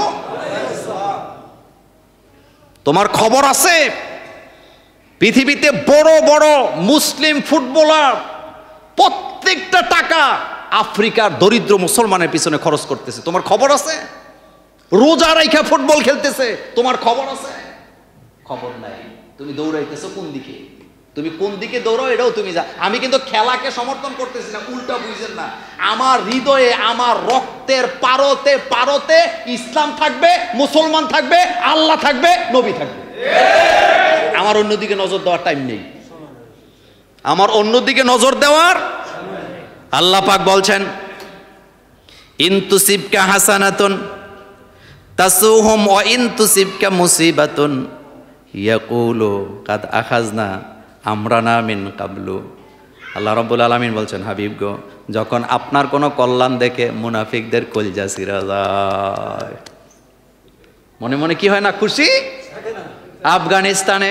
তোমার খবর আছে পৃথিবীতে বড় বড় মুসলিম ফুটবলার প্রত্যেকটা টাকা আফ্রিকার দরিদ্র মুসলমানের পিছনে খরচ করতেছে। তোমার খবর আছে? রোজা রাইখা ফুটবল খেলতেছে। তোমার খবর আছে? খবর নাই। তুমি দৌড়াইতেছো কোন দিকে? তুমি কোন দিকে দৌড়াও এটাও তুমি যা। আমি কিন্তু খেলাকে সমর্থন করতেছি না, উল্টা বুঝছেন না। আমার হৃদয়ে আমার রক্তের পারতে পারতে ইসলাম থাকবে, মুসলমান থাকবে, আল্লাহ থাকবে, নবী থাকবে। আমার অন্যদিকে নজর দেওয়ার টাইম নেই। আমার অন্যদিকে নজর দেওয়ার আল্লাহ পাক বলছেন ইনতুসিবকা হাসানাতুন তাসুহুম ওয়া ইনতুসিবকা মুসিবাতুন ইয়াকুলু কাদ আখাযনা আমরানা মিন কাবলু। আল্লাহ রাব্বুল আলামিন বলছেন হাবিব গো, যখন আপনার কোনো কল্যাণ দেখে মুনাফিকদের কলিজা ছিঁড়া যায়, মনে মনে কি হয় না? খুশি। আফগানিস্তানে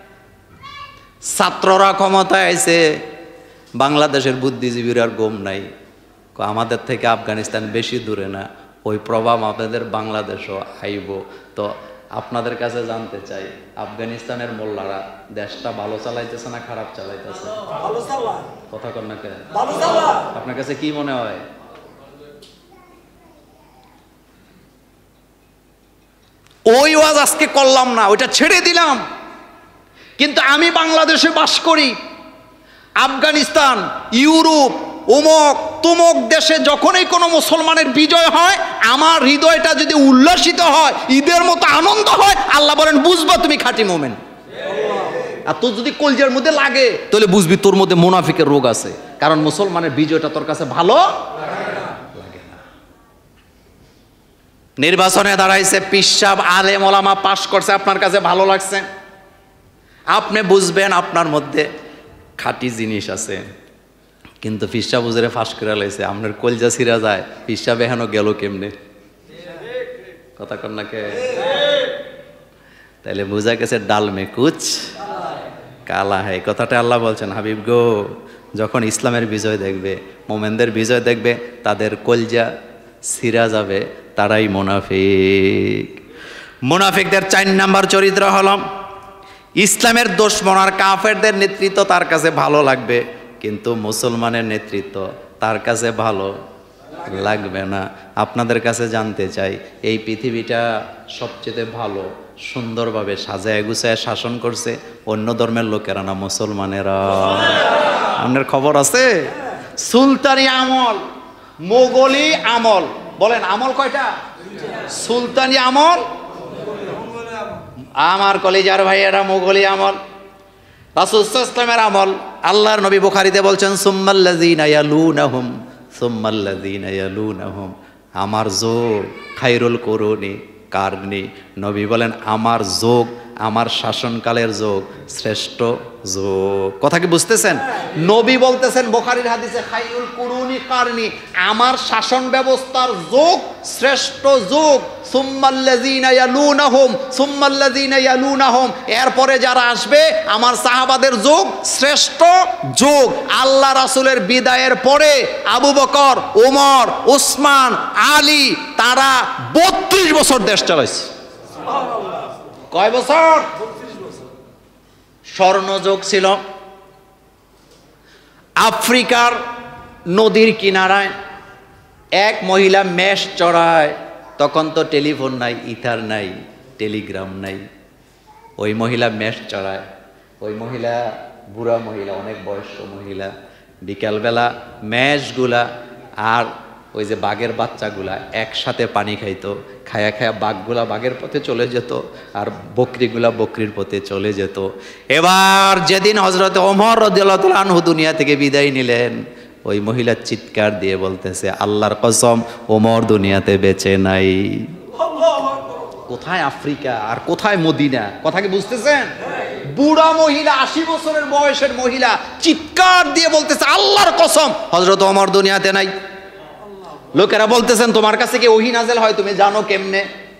ছাত্ররা ক্ষমতায় আইছে, বাংলাদেশের বুদ্ধিজীবীর আর গম নাই। আমাদের থেকে আফগানিস্তান বেশি দূরে না, ওই প্রভাব আপনাদের বাংলাদেশও আইব। তো আপনাদের কাছে জানতে চাই, আফগানিস্তানের মোল্লারা দেশটা ভালো চালাইতেছে না খারাপ চালাইতেছে? কথা কন না কে? আপনার কাছে কি মনে হয়? ওই ওয়াজ আজকে করলাম না, ওইটা ছেড়ে দিলাম। কিন্তু আমি বাংলাদেশে বাস করি, আফগানিস্তান, ইউরোপ, অমুক তুমুক দেশে যখনই কোনো মুসলমানের বিজয় হয়, আমার হৃদয়টা যদি উল্লাসিত হয়, ঈদের মতো আনন্দ হয়, আল্লাহ বলেন বুঝবা তুমি খাঁটি মুমিন। আর তোর যদি কলজের মধ্যে লাগে তাহলে বুঝবি তোর মধ্যে মুনাফিকের রোগ আছে, কারণ মুসলমানের বিজয়টা তোর কাছে ভালো লাগে না। নির্বাচনে দাঁড়াইছে, পিসাব আলেম ওলামা পাশ করছে, আপনার কাছে ভালো লাগছে, আপনি বুঝবেন আপনার মধ্যে খাঁটি জিনিস আছে। কিন্তু পিসা বুঝে ফাঁস করে লাইছে, আপনার কলজা ছিঁড়া যায়, পিসা বেহানো গেল কেমনে? কথা কর না কে? তাইলে বোঝা গেছে ডাল মে কুচ কালা হয়। কথাটা আল্লাহ বলছেন হাবিব গো, যখন ইসলামের বিজয় দেখবে, মোমেনদের বিজয় দেখবে, তাদের কলজা ছিঁড়া যাবে, তারাই মুনাফিক। মুনাফিকদের চার নাম্বার চরিত্র হলো ইসলামের দুশমন আর কাফেরদের নেতৃত্ব তার কাছে ভালো লাগবে, কিন্তু মুসলমানের নেতৃত্ব তার কাছে ভালো লাগবে না। আপনাদের কাছে জানতে চাই, এই পৃথিবীটা সবচেয়ে ভালো সুন্দরভাবে সাজায় গুছায় শাসন করছে অন্য ধর্মের লোকেরা না মুসলমানেরা। আপনার খবর আছে? সুলতানি আমল, মোগলি আমল, বলেন আমল কয়টা? সুলতানি আমল, আমার কলিজার ভাইয়েরা মোগলি আমল, রাসূল সাল্লাল্লাহু আলাইহি ওয়াসাল্লামের আমল। আল্লাহর নবী বুখারীতে বলছেন সুম্মাল্লাযীনা ইয়ালুনাহুম সুম্মাল্লাযীনা ইয়ালুনাহুম, আমার যোগ খায়রুল কুরুনি কারনি। নবী বলেন আমার যোগ, আমার শাসনকালের যোগ শ্রেষ্ঠ যোগ। কথা কি বুঝতেছেন? নবী বলতেছেন বুখারীর হাদিসে খায়রুল কুরুনি কারনি, আমার শাসন ব্যবস্থার যোগ শ্রেষ্ঠ যোগ। সুম্মাল্লাযীনা ইয়ালুনাহুম সুম্মাল্লাযীনা ইয়ালুনাহুম, এরপরে যারা আসবে আমার সাহাবাদের যোগ শ্রেষ্ঠ যোগ। আল্লাহ রাসূলের বিদায়ের পরে আবু বকর, ওমর, উসমান, আলী তারা বত্রিশ বছর দেশ চালাইছে। কয় বছর? স্বর্ণযুগ ছিল। আফ্রিকার নদীর কিনারায় এক মহিলা মেষ চড়ায়, তখন তো টেলিফোন নাই, ইথার নাই, টেলিগ্রাম নাই। ওই মহিলা মেষ চড়ায়, ওই মহিলা বুড়া মহিলা, অনেক বয়স্ক মহিলা, বিকালবেলা মেষগুলা আর ওই যে বাঘের বাচ্চাগুলা একসাথে পানি খাইতো, খায়া খায়া বাঘগুলা বাঘের পথে চলে যেত আর বকরিগুলা বকরির পথে চলে যেত। এবার যেদিন হযরত ওমর রাদিয়াল্লাহু তাআলা আনহু দুনিয়া থেকে বিদায় নিলেন, ওই মহিলা চিৎকার দিয়ে বলতেছে আল্লাহর কসম ওমর দুনিয়াতে বেঁচে নাই। কোথায় আফ্রিকা আর কোথায় মদিনা? কথা কি বুঝতেছেন? বুড়া মহিলা, আশি বছরের বয়সের মহিলা চিৎকার দিয়ে বলতেছে আল্লাহর কসম হযরত ওমর দুনিয়াতে নাই। লোকেরা বলতেছেন তোমার কাছে কি ওহী নাযিল হয়, তুমি জানো কেমনে?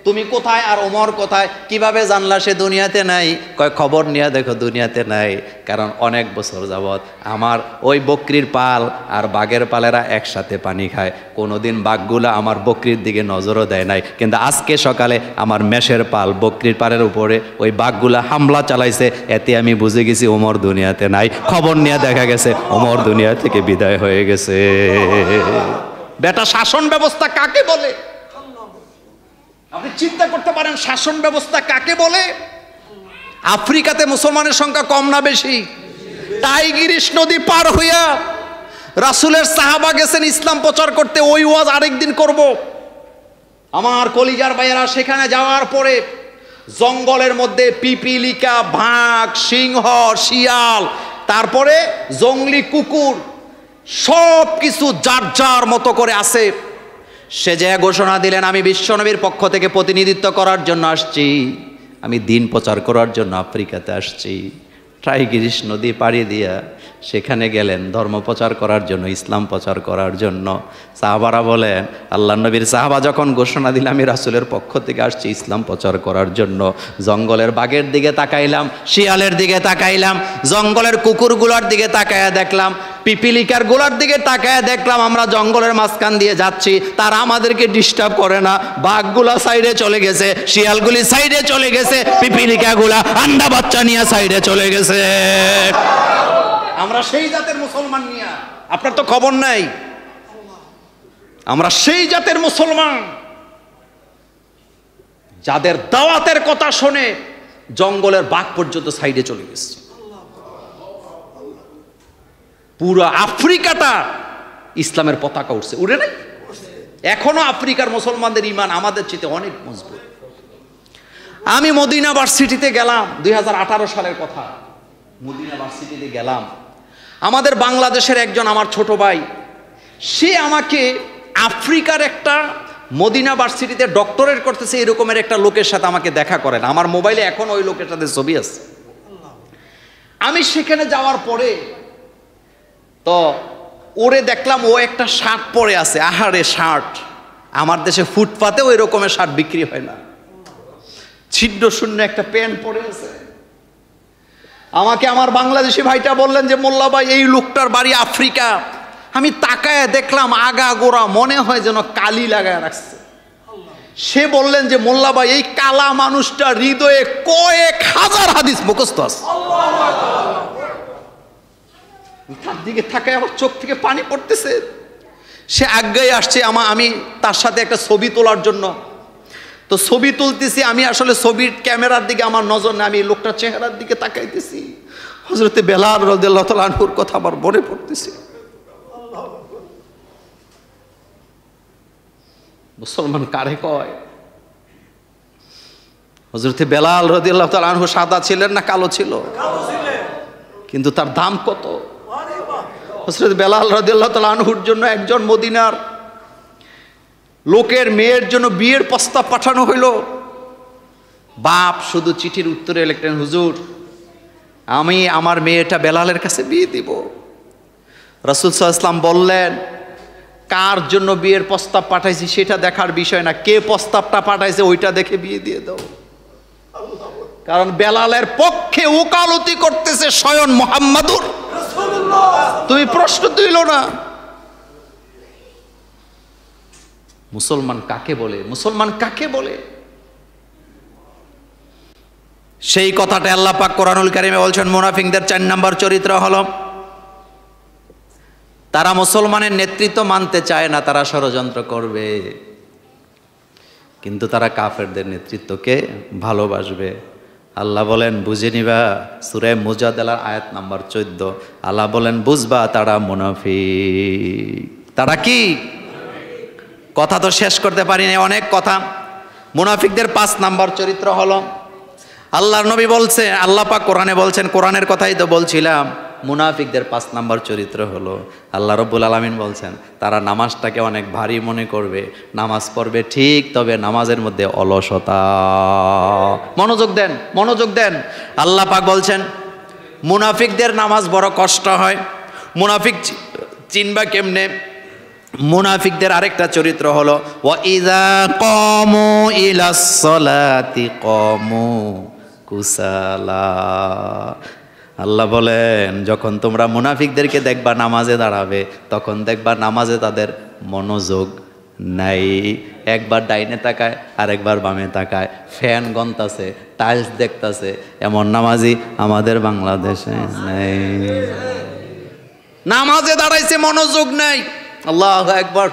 তুমি কোথায় আর ওমর কোথায়? কিভাবে জানলা সে দুনিয়াতে নাই? কয় খবর নিয়ে দেখো দুনিয়াতে নাই, কারণ অনেক বছর যাবৎ আমার ওই বকরির পাল আর বাঘের পালেরা একসাথে পানি খায়, কোনোদিন বাঘগুলা আমার বকরির দিকে নজরও দেয় নাই, কিন্তু আজকে সকালে আমার মেষের পাল বকরির পালের উপরে ওই বাঘগুলা হামলা চালাইছে, এতে আমি বুঝে গেছি ওমর দুনিয়াতে নাই। খবর নিয়ে দেখা গেছে ওমর দুনিয়া থেকে বিদায় হয়ে গেছে। বেটা, শাসন ব্যবস্থা কাকে বলে? আপনি চিন্তা করতে পারেন শাসন ব্যবস্থা কাকে বলে? আফ্রিকাতে মুসলমানের সংখ্যা কম না বেশি? টাইগ্রিস নদী পার হইয়া রাসূলের সাহাবা গেছেন ইসলাম প্রচার করতে, ওই ওয়াজ আরেকদিন করব। আমার কলিজার ভাইয়েরা, সেখানে যাওয়ার পরে জঙ্গলের মধ্যে পিপিলিকা, বাঘ, সিংহ, শিয়াল, তারপরে জঙ্গলি কুকুর, সব কিছু যার যার মতো করে আছে। সে যে ঘোষণা দিলেন, আমি বিশ্বনবীর পক্ষ থেকে প্রতিনিধিত্ব করার জন্য আসছি, আমি দিন প্রচার করার জন্য আফ্রিকাতে আসছি। টাইগ্রিস নদী পাড়ি দিয়া সেখানে গেলেন ধর্ম প্রচার করার জন্য, ইসলাম প্রচার করার জন্য। সাহাবারা বলেন, আল্লাহ নবীর সাহাবা যখন ঘোষণা দিলাম আমি রাসূলের পক্ষ থেকে আসছি ইসলাম প্রচার করার জন্য, জঙ্গলের বাঘের দিকে তাকাইলাম, শিয়ালের দিকে তাকাইলাম, জঙ্গলের কুকুরগুলোর দিকে তাকায়া দেখলাম, পিপিলিকার গোলার দিকে তাকায়া দেখলাম আমরা জঙ্গলের মাঝখান দিয়ে যাচ্ছি, তারা আমাদেরকে ডিস্টার্ব করে না। বাঘগুলা সাইডে চলে গেছে, শিয়ালগুলি সাইডে চলে গেছে, পিপিলিকাগুলা আন্ডা বাচ্চা নিয়ে সাইডে চলে গেছে। আমরা সেই জাতের মুসলমান নিয়া আপনার তো খবর নাই। আমরা সেই জাতের মুসলমান যাদের দাওয়াতের কথা শুনে জঙ্গলের বাঘ পর্যন্ত সাইডে চলে গেছে। পুরো আফ্রিকাটা ইসলামের পতাকা উঠছে, উড়ে নাই? এখনো আফ্রিকার মুসলমানদের ইমান আমাদের চেয়ে অনেক মজবুত। আমি মদিনা ভার্সিটিতে গেলাম, দুই হাজার আঠারো সালের কথা, মদিনা ভার্সিটিতে গেলাম। আমাদের বাংলাদেশের একজন আমার ছোট ভাই, সে আমাকে আফ্রিকার একটা মদিনা ভার্সিটিতে ডক্টরেট করতেছে এরকমের একটা লোকের সাথে আমাকে দেখা করেন। আমার মোবাইলে এখন ওই লোকের সাথে ছবি আছে। আমি সেখানে যাওয়ার পরে তো ওরে দেখলাম, ও একটা শার্ট পরে আছে, আহারে শার্ট, আমার দেশে ফুটপাতে ওই রকমের শার্ট বিক্রি হয় না, ছিদ্র শূন্য একটা প্যান্ট পরে আছে। আমাকে আমার বাংলাদেশি ভাইটা বললেন যে মোল্লা ভাই এই লোকটার বাড়ি আফ্রিকা। আমি তাকায় দেখলাম আগা গোড়া মনে হয় যেন কালি লাগায় রাখছে। সে বললেন যে মোল্লা ভাই এই কালা মানুষটা হৃদয়ে কয়েক হাজার হাদিস মুখস্থ আছে। তার দিকে তাকায় আমার চোখ থেকে পানি পড়তেছে। সে আজ্ঞায় আসছে আমা আমি তার সাথে একটা ছবি তোলার জন্য। তো ছবি তুলতেছি, আমি আসলে ছবির ক্যামেরার দিকে আমার নজর নেই, আমি লোকটার চেহারার দিকে তাকাইতেছি। হযরতে বেলাল রাদিয়াল্লাহু তাআলা আনহুর কথা আমার মনে পড়তেছে। মুসলমান কারে কয়? হযরতে বেলাল রাদিয়াল্লাহু তাআলা আনহু সাদা ছিলেন না কালো ছিল? কিন্তু তার দাম কত? হযরত বেলাল রাদিয়াল্লাহু তাআলা আনহুর জন্য একজন মদিনার লোকের মেয়ের জন্য বিয়ের প্রস্তাব পাঠানো হইল। বাপ শুধু চিঠির উত্তরে লিখলেন, হুজুর আমি আমার মেয়েটা বেলালের কাছে বিয়ে দিব। রাসূল সাল্লাল্লাহু আলাইহি ওয়াসাল্লাম বললেন, কার জন্য বিয়ের প্রস্তাব পাঠাইছি সেটা দেখার বিষয় না, কে প্রস্তাবটা পাঠাইছে ওইটা দেখে বিয়ে দিয়ে দাও। কারণ বেলালের পক্ষে ওকালতি করতেছে স্বয়ং মুহাম্মাদুর রাসূলুল্লাহ। তুমি প্রশ্ন তুইল না। মুসলমান কাকে বলে? মুসলমান কাকে বলে? সেই কথাটা আল্লাহ পাক কোরআনুল কারীমে বলছেন, মুনাফিকদের চার নম্বর চরিত্র হলো তারা মুসলমানের নেতৃত্ব মানতে চায় না, তারা ষড়যন্ত্র করবে, কিন্তু তারা কাফেরদের নেতৃত্বকে ভালোবাসবে। আল্লাহ বলেন বুঝে নিবা, সূরা মুজাদালার আয়াত নাম্বার চোদ্দ। আল্লাহ বলেন বুঝবা তারা মুনাফিক। তারা কি? কথা তো শেষ করতে পারি না, অনেক কথা। মুনাফিকদের পাঁচ নাম্বার চরিত্র হলো, আল্লাহর নবী বলছে, আল্লাহ পাক কোরআনে বলছেন, কোরআনের কথাই তো বলছিলাম, মুনাফিকদের পাঁচ নাম্বার চরিত্র হলো, আল্লাহ রব্বুল আলামিন বলছেন তারা নামাজটাকে অনেক ভারী মনে করবে, নামাজ পড়বে ঠিক, তবে নামাজের মধ্যে অলসতা। মনোযোগ দেন, মনোযোগ দেন। আল্লাহ পাক বলছেন মুনাফিকদের নামাজ বড় কষ্ট হয়। মুনাফিক চিনবা কেমনে? মুনাফিকদের আরেকটা চরিত্র হলো ওয়া ইযা ক্বামু ইলাস সালাতি ক্বামু কুসালা। আল্লাহ বলেন যখন তোমরা মুনাফিকদেরকে দেখবা নামাজে দাঁড়াবে, তখন দেখবা নামাজে তাদের মনোযোগ নাই। একবার ডাইনে তাকায় আর একবার বামে তাকায়, ফ্যান গন্তাছে, টাইলস দেখতাছে, এমন নামাজি আমাদের বাংলাদেশে নেই। নামাজে দাঁড়াইছে মনোযোগ নাই। আল্লাহু আকবার।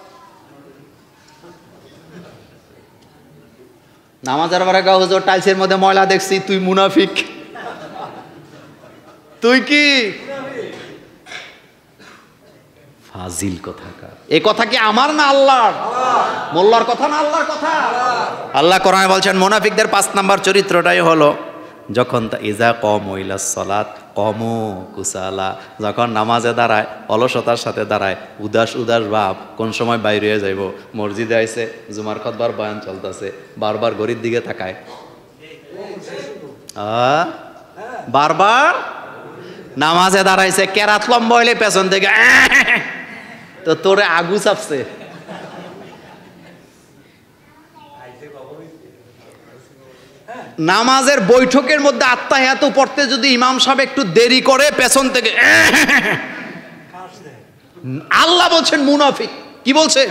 নামাজের পরে গা হুজুর টাইলসের মধ্যে ময়লা দেখছি, তুই মুনাফিক। তুই কি ফাজিল কথাকার। এই কথা কি আমার না আল্লাহর? মোল্লার কথা না আল্লাহর কথা? আল্লাহ কোরআনে বলছেন মুনাফিকদের পাঁচ নাম্বার চরিত্রটাই হলো যখন ইজা কম ইলাস সালাত কমু কুসালা, যখন নামাজে দাঁড়ায় অলসতার সাথে দাঁড়ায়, উদাস উদাস ভাব, কোন সময় বাইরে হয়ে যাইব। মসজিদে আইছে, জুমার খুতবার বয়ান চলতেছে, বারবার ঘড়ির দিকে তাকায়, আ বারবার নামাজে দাঁড়াইছে, কেরাত লম্বা হইলে পেছন থেকে তো তোরে আগু চাপছে। নামাজের বৈঠকের মধ্যে আত্তাহিয়াতু পড়তে যদি ইমাম সাহেব একটু দেরি করে, পেছন থেকে আল্লাহ বলছেন মুনাফিক। কি বলছে?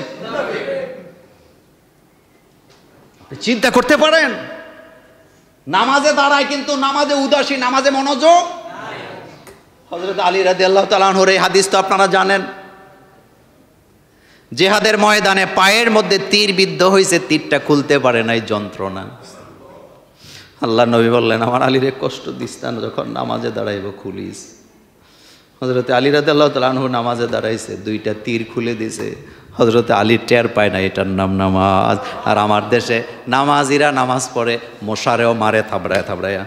চিন্তা করতে পারেন, নামাজে দাঁড়ায় কিন্তু নামাজে উদাসী, নামাজে মনোযোগ। হযরত আলী রাদিয়াল্লাহু তাআলা আনহুর এই হাদিস তো আপনারা জানেন। জিহাদের ময়দানে পায়ের মধ্যে তীর বিদ্ধ হয়েছে, তীরটা খুলতে পারে নাই, যন্ত্রণা। আল্লাহ নবী বললেন আমার আলীরে কষ্ট দিস না, যখন নামাজে দাঁড়াইব খুলিস। হযরত আলী রাদিয়াল্লাহু তাআলা আনহু নামাজে দাঁড়াইছে, দুইটা তীর খুলে দিছে। হযরত আলী টের পায় না এটার নাম নামাজ। আর আমার দেশে নামাজিরা নামাজ পড়ে মশারেও মারে থাবড়ায় থাবড়ায়া।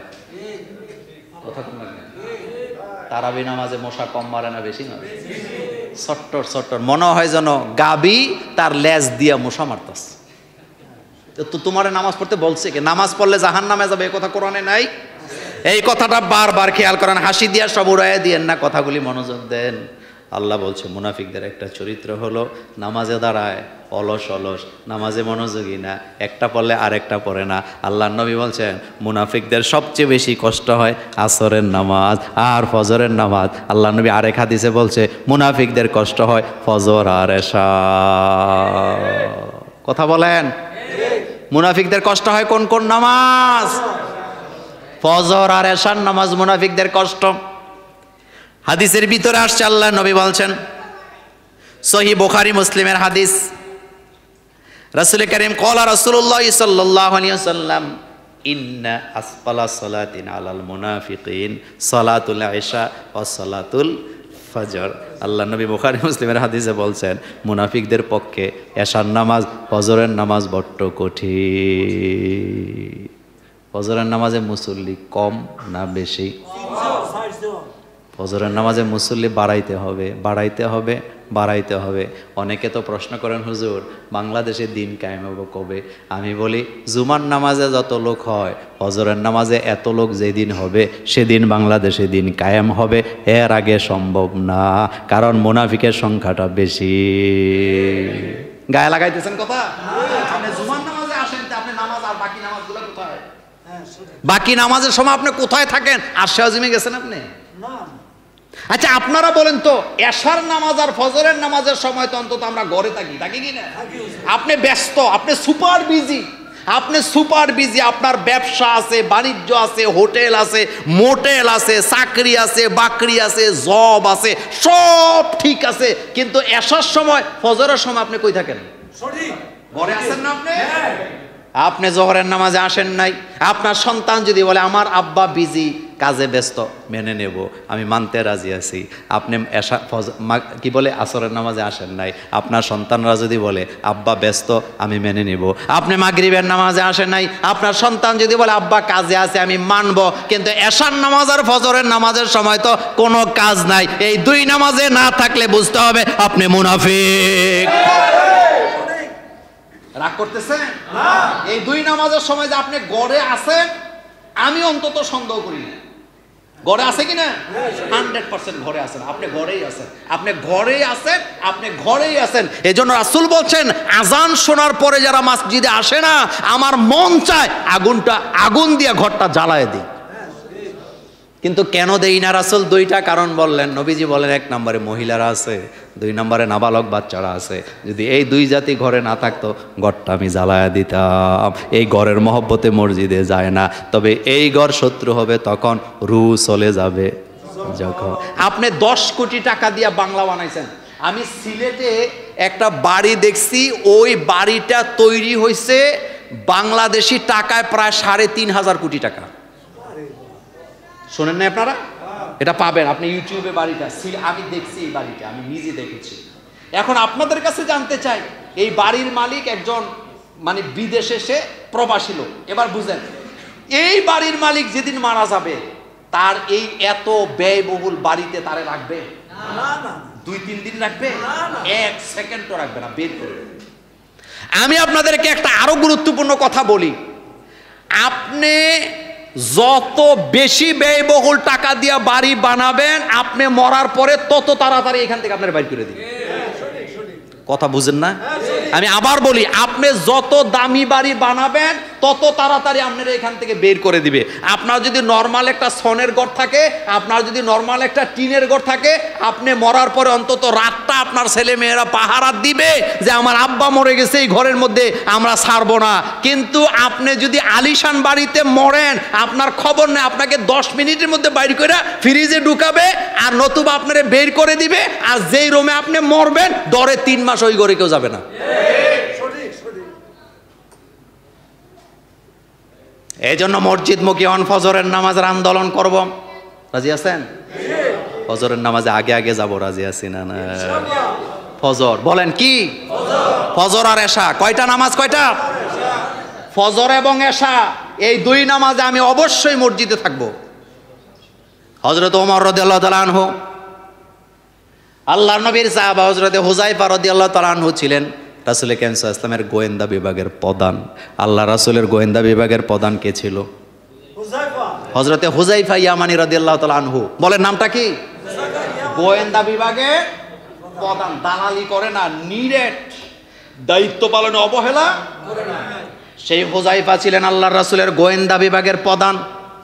তারাবি নামাজে মশা কম মারে না বেশি মারে? সট্টর সট্টর, মনে হয় যেন গাবি তার লেজ দিয়া মশা মারতাস। তো তোমার নামাজ পড়তে বলছে কি? নামাজ পড়লে জাহান্নামে যাবে, এই কথা কোরআনে নাই? এই কথাটা বারবার খেয়াল করেন, হাসি দিয়া সব উড়াইয়া দিয়েন না, কথাগুলি মনোযোগ দেন। আল্লাহ বলছে মুনাফিকদের একটা চরিত্র হলো নামাজে দাঁড়ায় অলস অলস, নামাজে মনোযোগী না, একটা পড়লে আরেকটা পড়ে না। আল্লাহ নবী বলছেন মুনাফিকদের সবচেয়ে বেশি কষ্ট হয় আসরের নামাজ আর ফজরের নামাজ। আল্লাহ নবী আরেক হাদিসে বলছে মুনাফিকদের কষ্ট হয় ফজর আর এশা। কথা বলেন, মুনাফিকদের কষ্ট হয় কোন কোন নামাজ? ফজর আর এশার নামাজ মুনাফিকদের কষ্ট। হাদিসের ভিতরে আসছে, আল্লাহ নবী বলছেন, সহিহ বুখারী মুসলিমের হাদিস, রাসূল কারীম ক্বালা রাসূলুল্লাহ সাল্লাল্লাহু আলাইহি ওয়াসাল্লাম ইন্না আসফালা সালাতিন আলাল মুনাফিকিন সালাতুল ইশা ওয়া সালাতুল ফজর। আল্লাহ নবী বুখারী মুসলিমের হাদিসে বলছেন মুনাফিকদের পক্ষে এশার নামাজ ফজরের নামাজ বড্ড কঠিন। ফজরের নামাজে মুসল্লি কম না বেশি? ফজরের নামাজে মুসল্লি বাড়াইতে হবে, বাড়াইতে হবে, বাড়াইতে হবে। অনেকে তো প্রশ্ন করেন হুজুর বাংলাদেশে দিন কায়েম হবে কবে? আমি বলি জুমার নামাজে যত লোক হয় ফজরের নামাজে এত লোক যেদিন হবে সেদিন বাংলাদেশে দিন কায়েম হবে, এর আগে সম্ভব না, কারণ মুনাফিকের সংখ্যাটা বেশি। গায়ে লাগাইতেছেন কথা? আপনি জুমার নামাজে আসেন, আপনি নামাজ আর বাকি নামাজগুলো কোথায়? বাকি নামাজের সময় আপনি কোথায় থাকেন? আরশে আজিমে গেছেন আপনি? আচ্ছা আপনারা বলেন তো, এশার নামাজ আর ফজরের নামাজের সময় তো অন্তত আমরা ঘরে থাকি, থাকি কি না? আপনি ব্যস্ত, আপনি সুপার বিজি, আপনি সুপার বিজি, আপনার ব্যবসা আছে, বাণিজ্য আছে, হোটেল আছে, মোটেল আছে, চাকরি আছে, বাকরি আছে, জব আছে, সব ঠিক আছে, কিন্তু এশার সময় ফজরের সময় আপনি কই থাকেন? ঘরে আছেন না আপনি? আপনি জোহরের নামাজে আসেন নাই। আপনার সন্তান যদি বলে আমার আব্বা বিজি, কাজে ব্যস্ত, মেনে নেব, আমি মানতে রাজি আছি। আপনি এশা কি বলে আসরের নামাজে আসেন নাই, আপনার সন্তানরা যদি বলে আব্বা ব্যস্ত, আমি মেনে নেব। আপনি মাগরিবের নামাজে আসেন নাই, আপনার সন্তান যদি বলে আব্বা কাজে আছে, আমি মানব, কিন্তু এশার নামাজ আর ফজরের নামাজের সময় তো কোনো কাজ নাই। এই দুই নামাজে না থাকলে বুঝতে হবে আপনি মুনাফিক। রাগ করতেছেন? এই দুই নামাজের সময় যে আপনি গড়ে আছেন, আমি অন্তত সন্দেহ করি না। ঘরে আছে কিনা? হান্ড্রেড পার্সেন্ট ঘরে আছেন, আপনি ঘরেই আছেন, আপনি ঘরেই আছেন, আপনি ঘরেই আছেন। এই জন্য রাসূল বলছেন, আজান শোনার পরে যারা মসজিদে আসে না, আমার মন চায় আগুনটা আগুন দিয়ে ঘরটা জ্বালায় দিই। কিন্তু কেন দেই না রাসূল? দুইটা কারণ বললেন নবীজি। বলেন, এক নম্বরে মহিলারা আছে, দুই নম্বরে নাবালক বাচ্চারা আছে। যদি এই দুই জাতি ঘরে না থাকতো, ঘরটা আমি জ্বালায়া দিতাম। এই ঘরের মহব্বতে মসজিদে যায় না, তবে এই ঘর শত্রু হবে তখন, রু চলে যাবে যখন। আপনি দশ কোটি টাকা দিয়ে বাংলা বানাইছেন। আমি সিলেটে একটা বাড়ি দেখছি, ওই বাড়িটা তৈরি হয়েছে বাংলাদেশি টাকায় প্রায় সাড়ে তিন হাজার কোটি টাকা। শোনেন না আপনারা? এটা পাবেন আপনি ইউটিউবে। বাড়িটা আমি দেখছি, এই বাড়িটা আমি নিজে দেখেছি। এখন আপনাদের কাছে জানতে চাই, এই বাড়ির মালিক একজন মানে বিদেশে সে প্রবাসী লোক। এবার বুঝেন, এই বাড়ির মালিক যেদিন মারা যাবে, তার এই এত ব্যয়বহুল বাড়িতে তারে রাখবে? দুই তিন দিন রাখবে? এক সেকেন্ডও রাখবে না, বের করে। আমি আপনাদেরকে একটা আরো গুরুত্বপূর্ণ কথা বলি। আপনি যত বেশি ব্যয়বহুল টাকা দিয়ে বাড়ি বানাবেন, আপনি মরার পরে তত তাড়াতাড়ি এখান থেকে আপনার বাইর করে দিবেন। কথা বুঝেন না? আমি আবার বলি, আপনি যত দামি বাড়ি বানাবেন, তত তাড়াতাড়ি আপনারা এখান থেকে বের করে দিবে। আপনার যদি নর্মাল একটা সনের ঘর থাকে, আপনার যদি নর্মাল একটা টিনের ঘর থাকে, আপনি মরার পরে অন্তত রাতটা আপনার ছেলে মেয়েরা পাহারা দিবে যে আমার আব্বা মরে গেছে, এই ঘরের মধ্যে আমরা ছাড়বো না। কিন্তু আপনি যদি আলিশান বাড়িতে মরেন, আপনার খবর নেই, আপনাকে দশ মিনিটের মধ্যে বাইর করে ফ্রিজে ঢুকাবে, আর নতুবা আপনারা বের করে দিবে। আর যেই রুমে আপনি মরবেন, ডরে তিন মাস ওই ঘরে কেউ যাবে না। এই জন্য মসজিদ মুখী হন, ফজরের নামাজের আন্দোলন করব। রাজি আছেন? ফজরের নামাজে আগে আগে যাব, রাজি আছি না? না ফজর বলেন কি? ফজর আর এশা কয়টা নামাজ? কয়টা? ফজর এবং এশা, এই দুই নামাজে আমি অবশ্যই মসজিদে থাকব। হযরত ওমর রাদিয়াল্লাহু তাআলা আনহু, আল্লাহর নবীর সাহাবা হযরত হুযায়ফা রাদিয়াল্লাহু তাআলা আনহু ছিলেন রাসূল কারীম সাল্লাল্লাহু আলাইহি ওয়াসাল্লামের গোয়েন্দা বিভাগের প্রধান। আল্লাহ রাসূলের গোয়েন্দা বিভাগের প্রধান কে ছিল? হুযায়ফা। হযরত হুযায়ফা ইয়ামানি রাদিয়াল্লাহু তাআলা আনহু। বলেন নামটা কি? গোয়েন্দা বিভাগের প্রধান। দালালি করে না, নিরেট দায়িত্ব পালনে অবহেলা করে না। সেই হুযায়ফা ছিলেন আল্লাহর রাসূলের গোয়েন্দা বিভাগের প্রধান।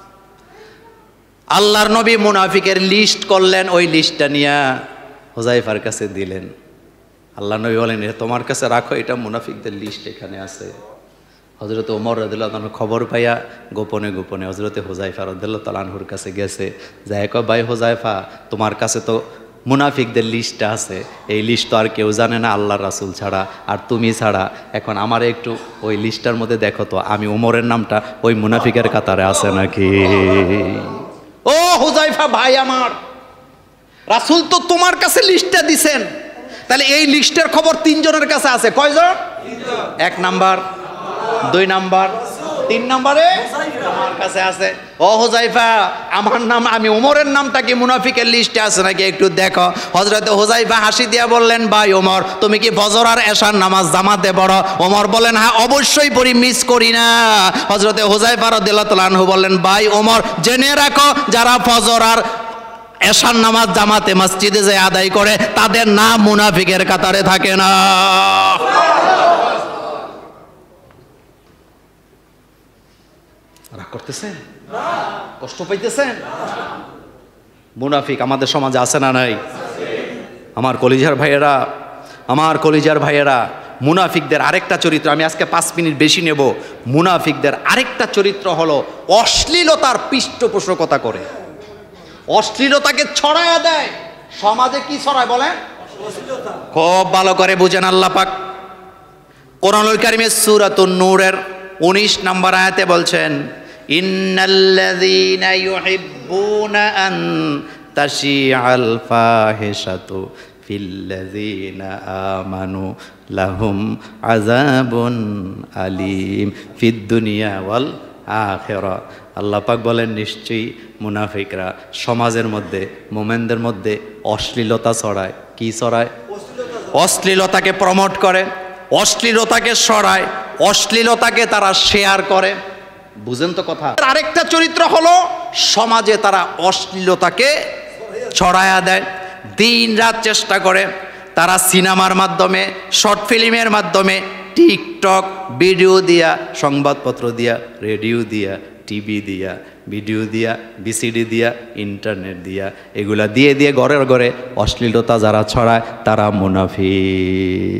আল্লাহর নবী মুনাফিকের লিস্ট করলেন, ওই লিস্টটা নিয়ে হুযায়ফার কাছে দিলেন। আল্লাহ নবী বলেন, তোমার কাছে রাখো, এটা মুনাফিকদের লিস্ট এখানে আছে। হযরত ওমর রাদিয়াল্লাহু তাআলা খবর পাইয়া গোপনে গোপনে হযরত হুযায়ফা রাদিয়াল্লাহু তাআলা আনহুর কাছে গেছে। যাই কয়, ভাই হুযায়ফা, তোমার কাছে তো মুনাফিকদের লিস্টটা আছে, এই লিস্ট তো আর কেউ জানে না আল্লাহর রাসূল ছাড়া, আর তুমি ছাড়া। এখন আমারে একটু ওই লিস্টটার মধ্যে দেখো তো, আমি ওমরের নামটা ওই মুনাফিকের কাতারে আছে নাকি। ও হুযায়ফা ভাই আমার, রাসূল তো তোমার কাছে লিস্টটা দিছেন, তাহলে এই লিস্টের খবর তিনজনের কাছে আছে। কয়জন? এক নাম্বার, দুই নাম্বার, তিন নাম্বারে আমার কাছে আছে। ও হুযায়ফা, আমার নাম, আমি ওমরের নামটা কি মুনাফিকের লিস্টে আছে নাকি একটু দেখো। হযরত হুযায়ফা হাসি দিয়া বললেন, ভাই ওমর, তুমি কি ফজর আর এশার নামাজ জামাতে পড়ো? ওমর বলেন, হ্যাঁ অবশ্যই পড়ি, মিস করি না। হযরত হুযায়ফা রাদিয়াল্লাহু তাআলা আনহু বললেন, ভাই ওমর, জেনে রাখো, যারা ফজর আর এশার নামাজ জামাতে মসজিদে যে আদায় করে, তাদের নাম মুনাফিকের কাতারে থাকে না। রাগ করতেছেন? কষ্ট পাইতেছেন? মুনাফিক আমাদের সমাজে আছে না নাই? আমার কলিজার ভাইয়েরা, আমার কলিজার ভাইয়েরা, মুনাফিকদের আরেকটা চরিত্র, আমি আজকে পাঁচ মিনিট বেশি নেব। মুনাফিকদের আরেকটা চরিত্র হলো অশ্লীলতার পৃষ্ঠপোষকতা করে, অশ্লীলতাকে ছড়ায়া দেয়। সমাজে কি ছড়ায় বলেন? খুব ভালো করে বুঝেন। আল্লাহ পাক কোরআনুল কারীমের সূরাতুন নূরের উনিশ নম্বর আয়াতে বলছেন, ইন্নাল্লাযীনা ইউহিব্বুনা আন তাশিআল ফাহিশাতু ফিল্লাযীনা আমানু লাহুম আযাবুন আলীম ফিদ দুনিয়া ওয়াল আখিরা। আল্লাহ পাক বলেন, নিশ্চয়ই মুনাফিকরা সমাজের মধ্যে, মোমেনদের মধ্যে অশ্লীলতা ছড়ায়। কি ছড়ায়? অশ্লীলতাকে প্রমোট করে, অশ্লীলতাকে ছড়ায়, অশ্লীলতাকে তারা শেয়ার করে। বুঝেন তো কথা। আরেকটা চরিত্র হলো সমাজে তারা অশ্লীলতাকে ছড়ায়া দেয়, দিন রাত চেষ্টা করে তারা সিনেমার মাধ্যমে, শর্ট ফিল্মের মাধ্যমে, টিকটক ভিডিও দিয়া, সংবাদপত্র দিয়া, রেডিও দিয়া, টিভি দিয়া, ভিডিও দিয়া, ভিসিডি দিয়া, ইন্টারনেট দিয়া, এগুলা দিয়ে দিয়ে ঘরের ঘরে অশ্লীলতা যারা ছড়ায় তারা মুনাফিক।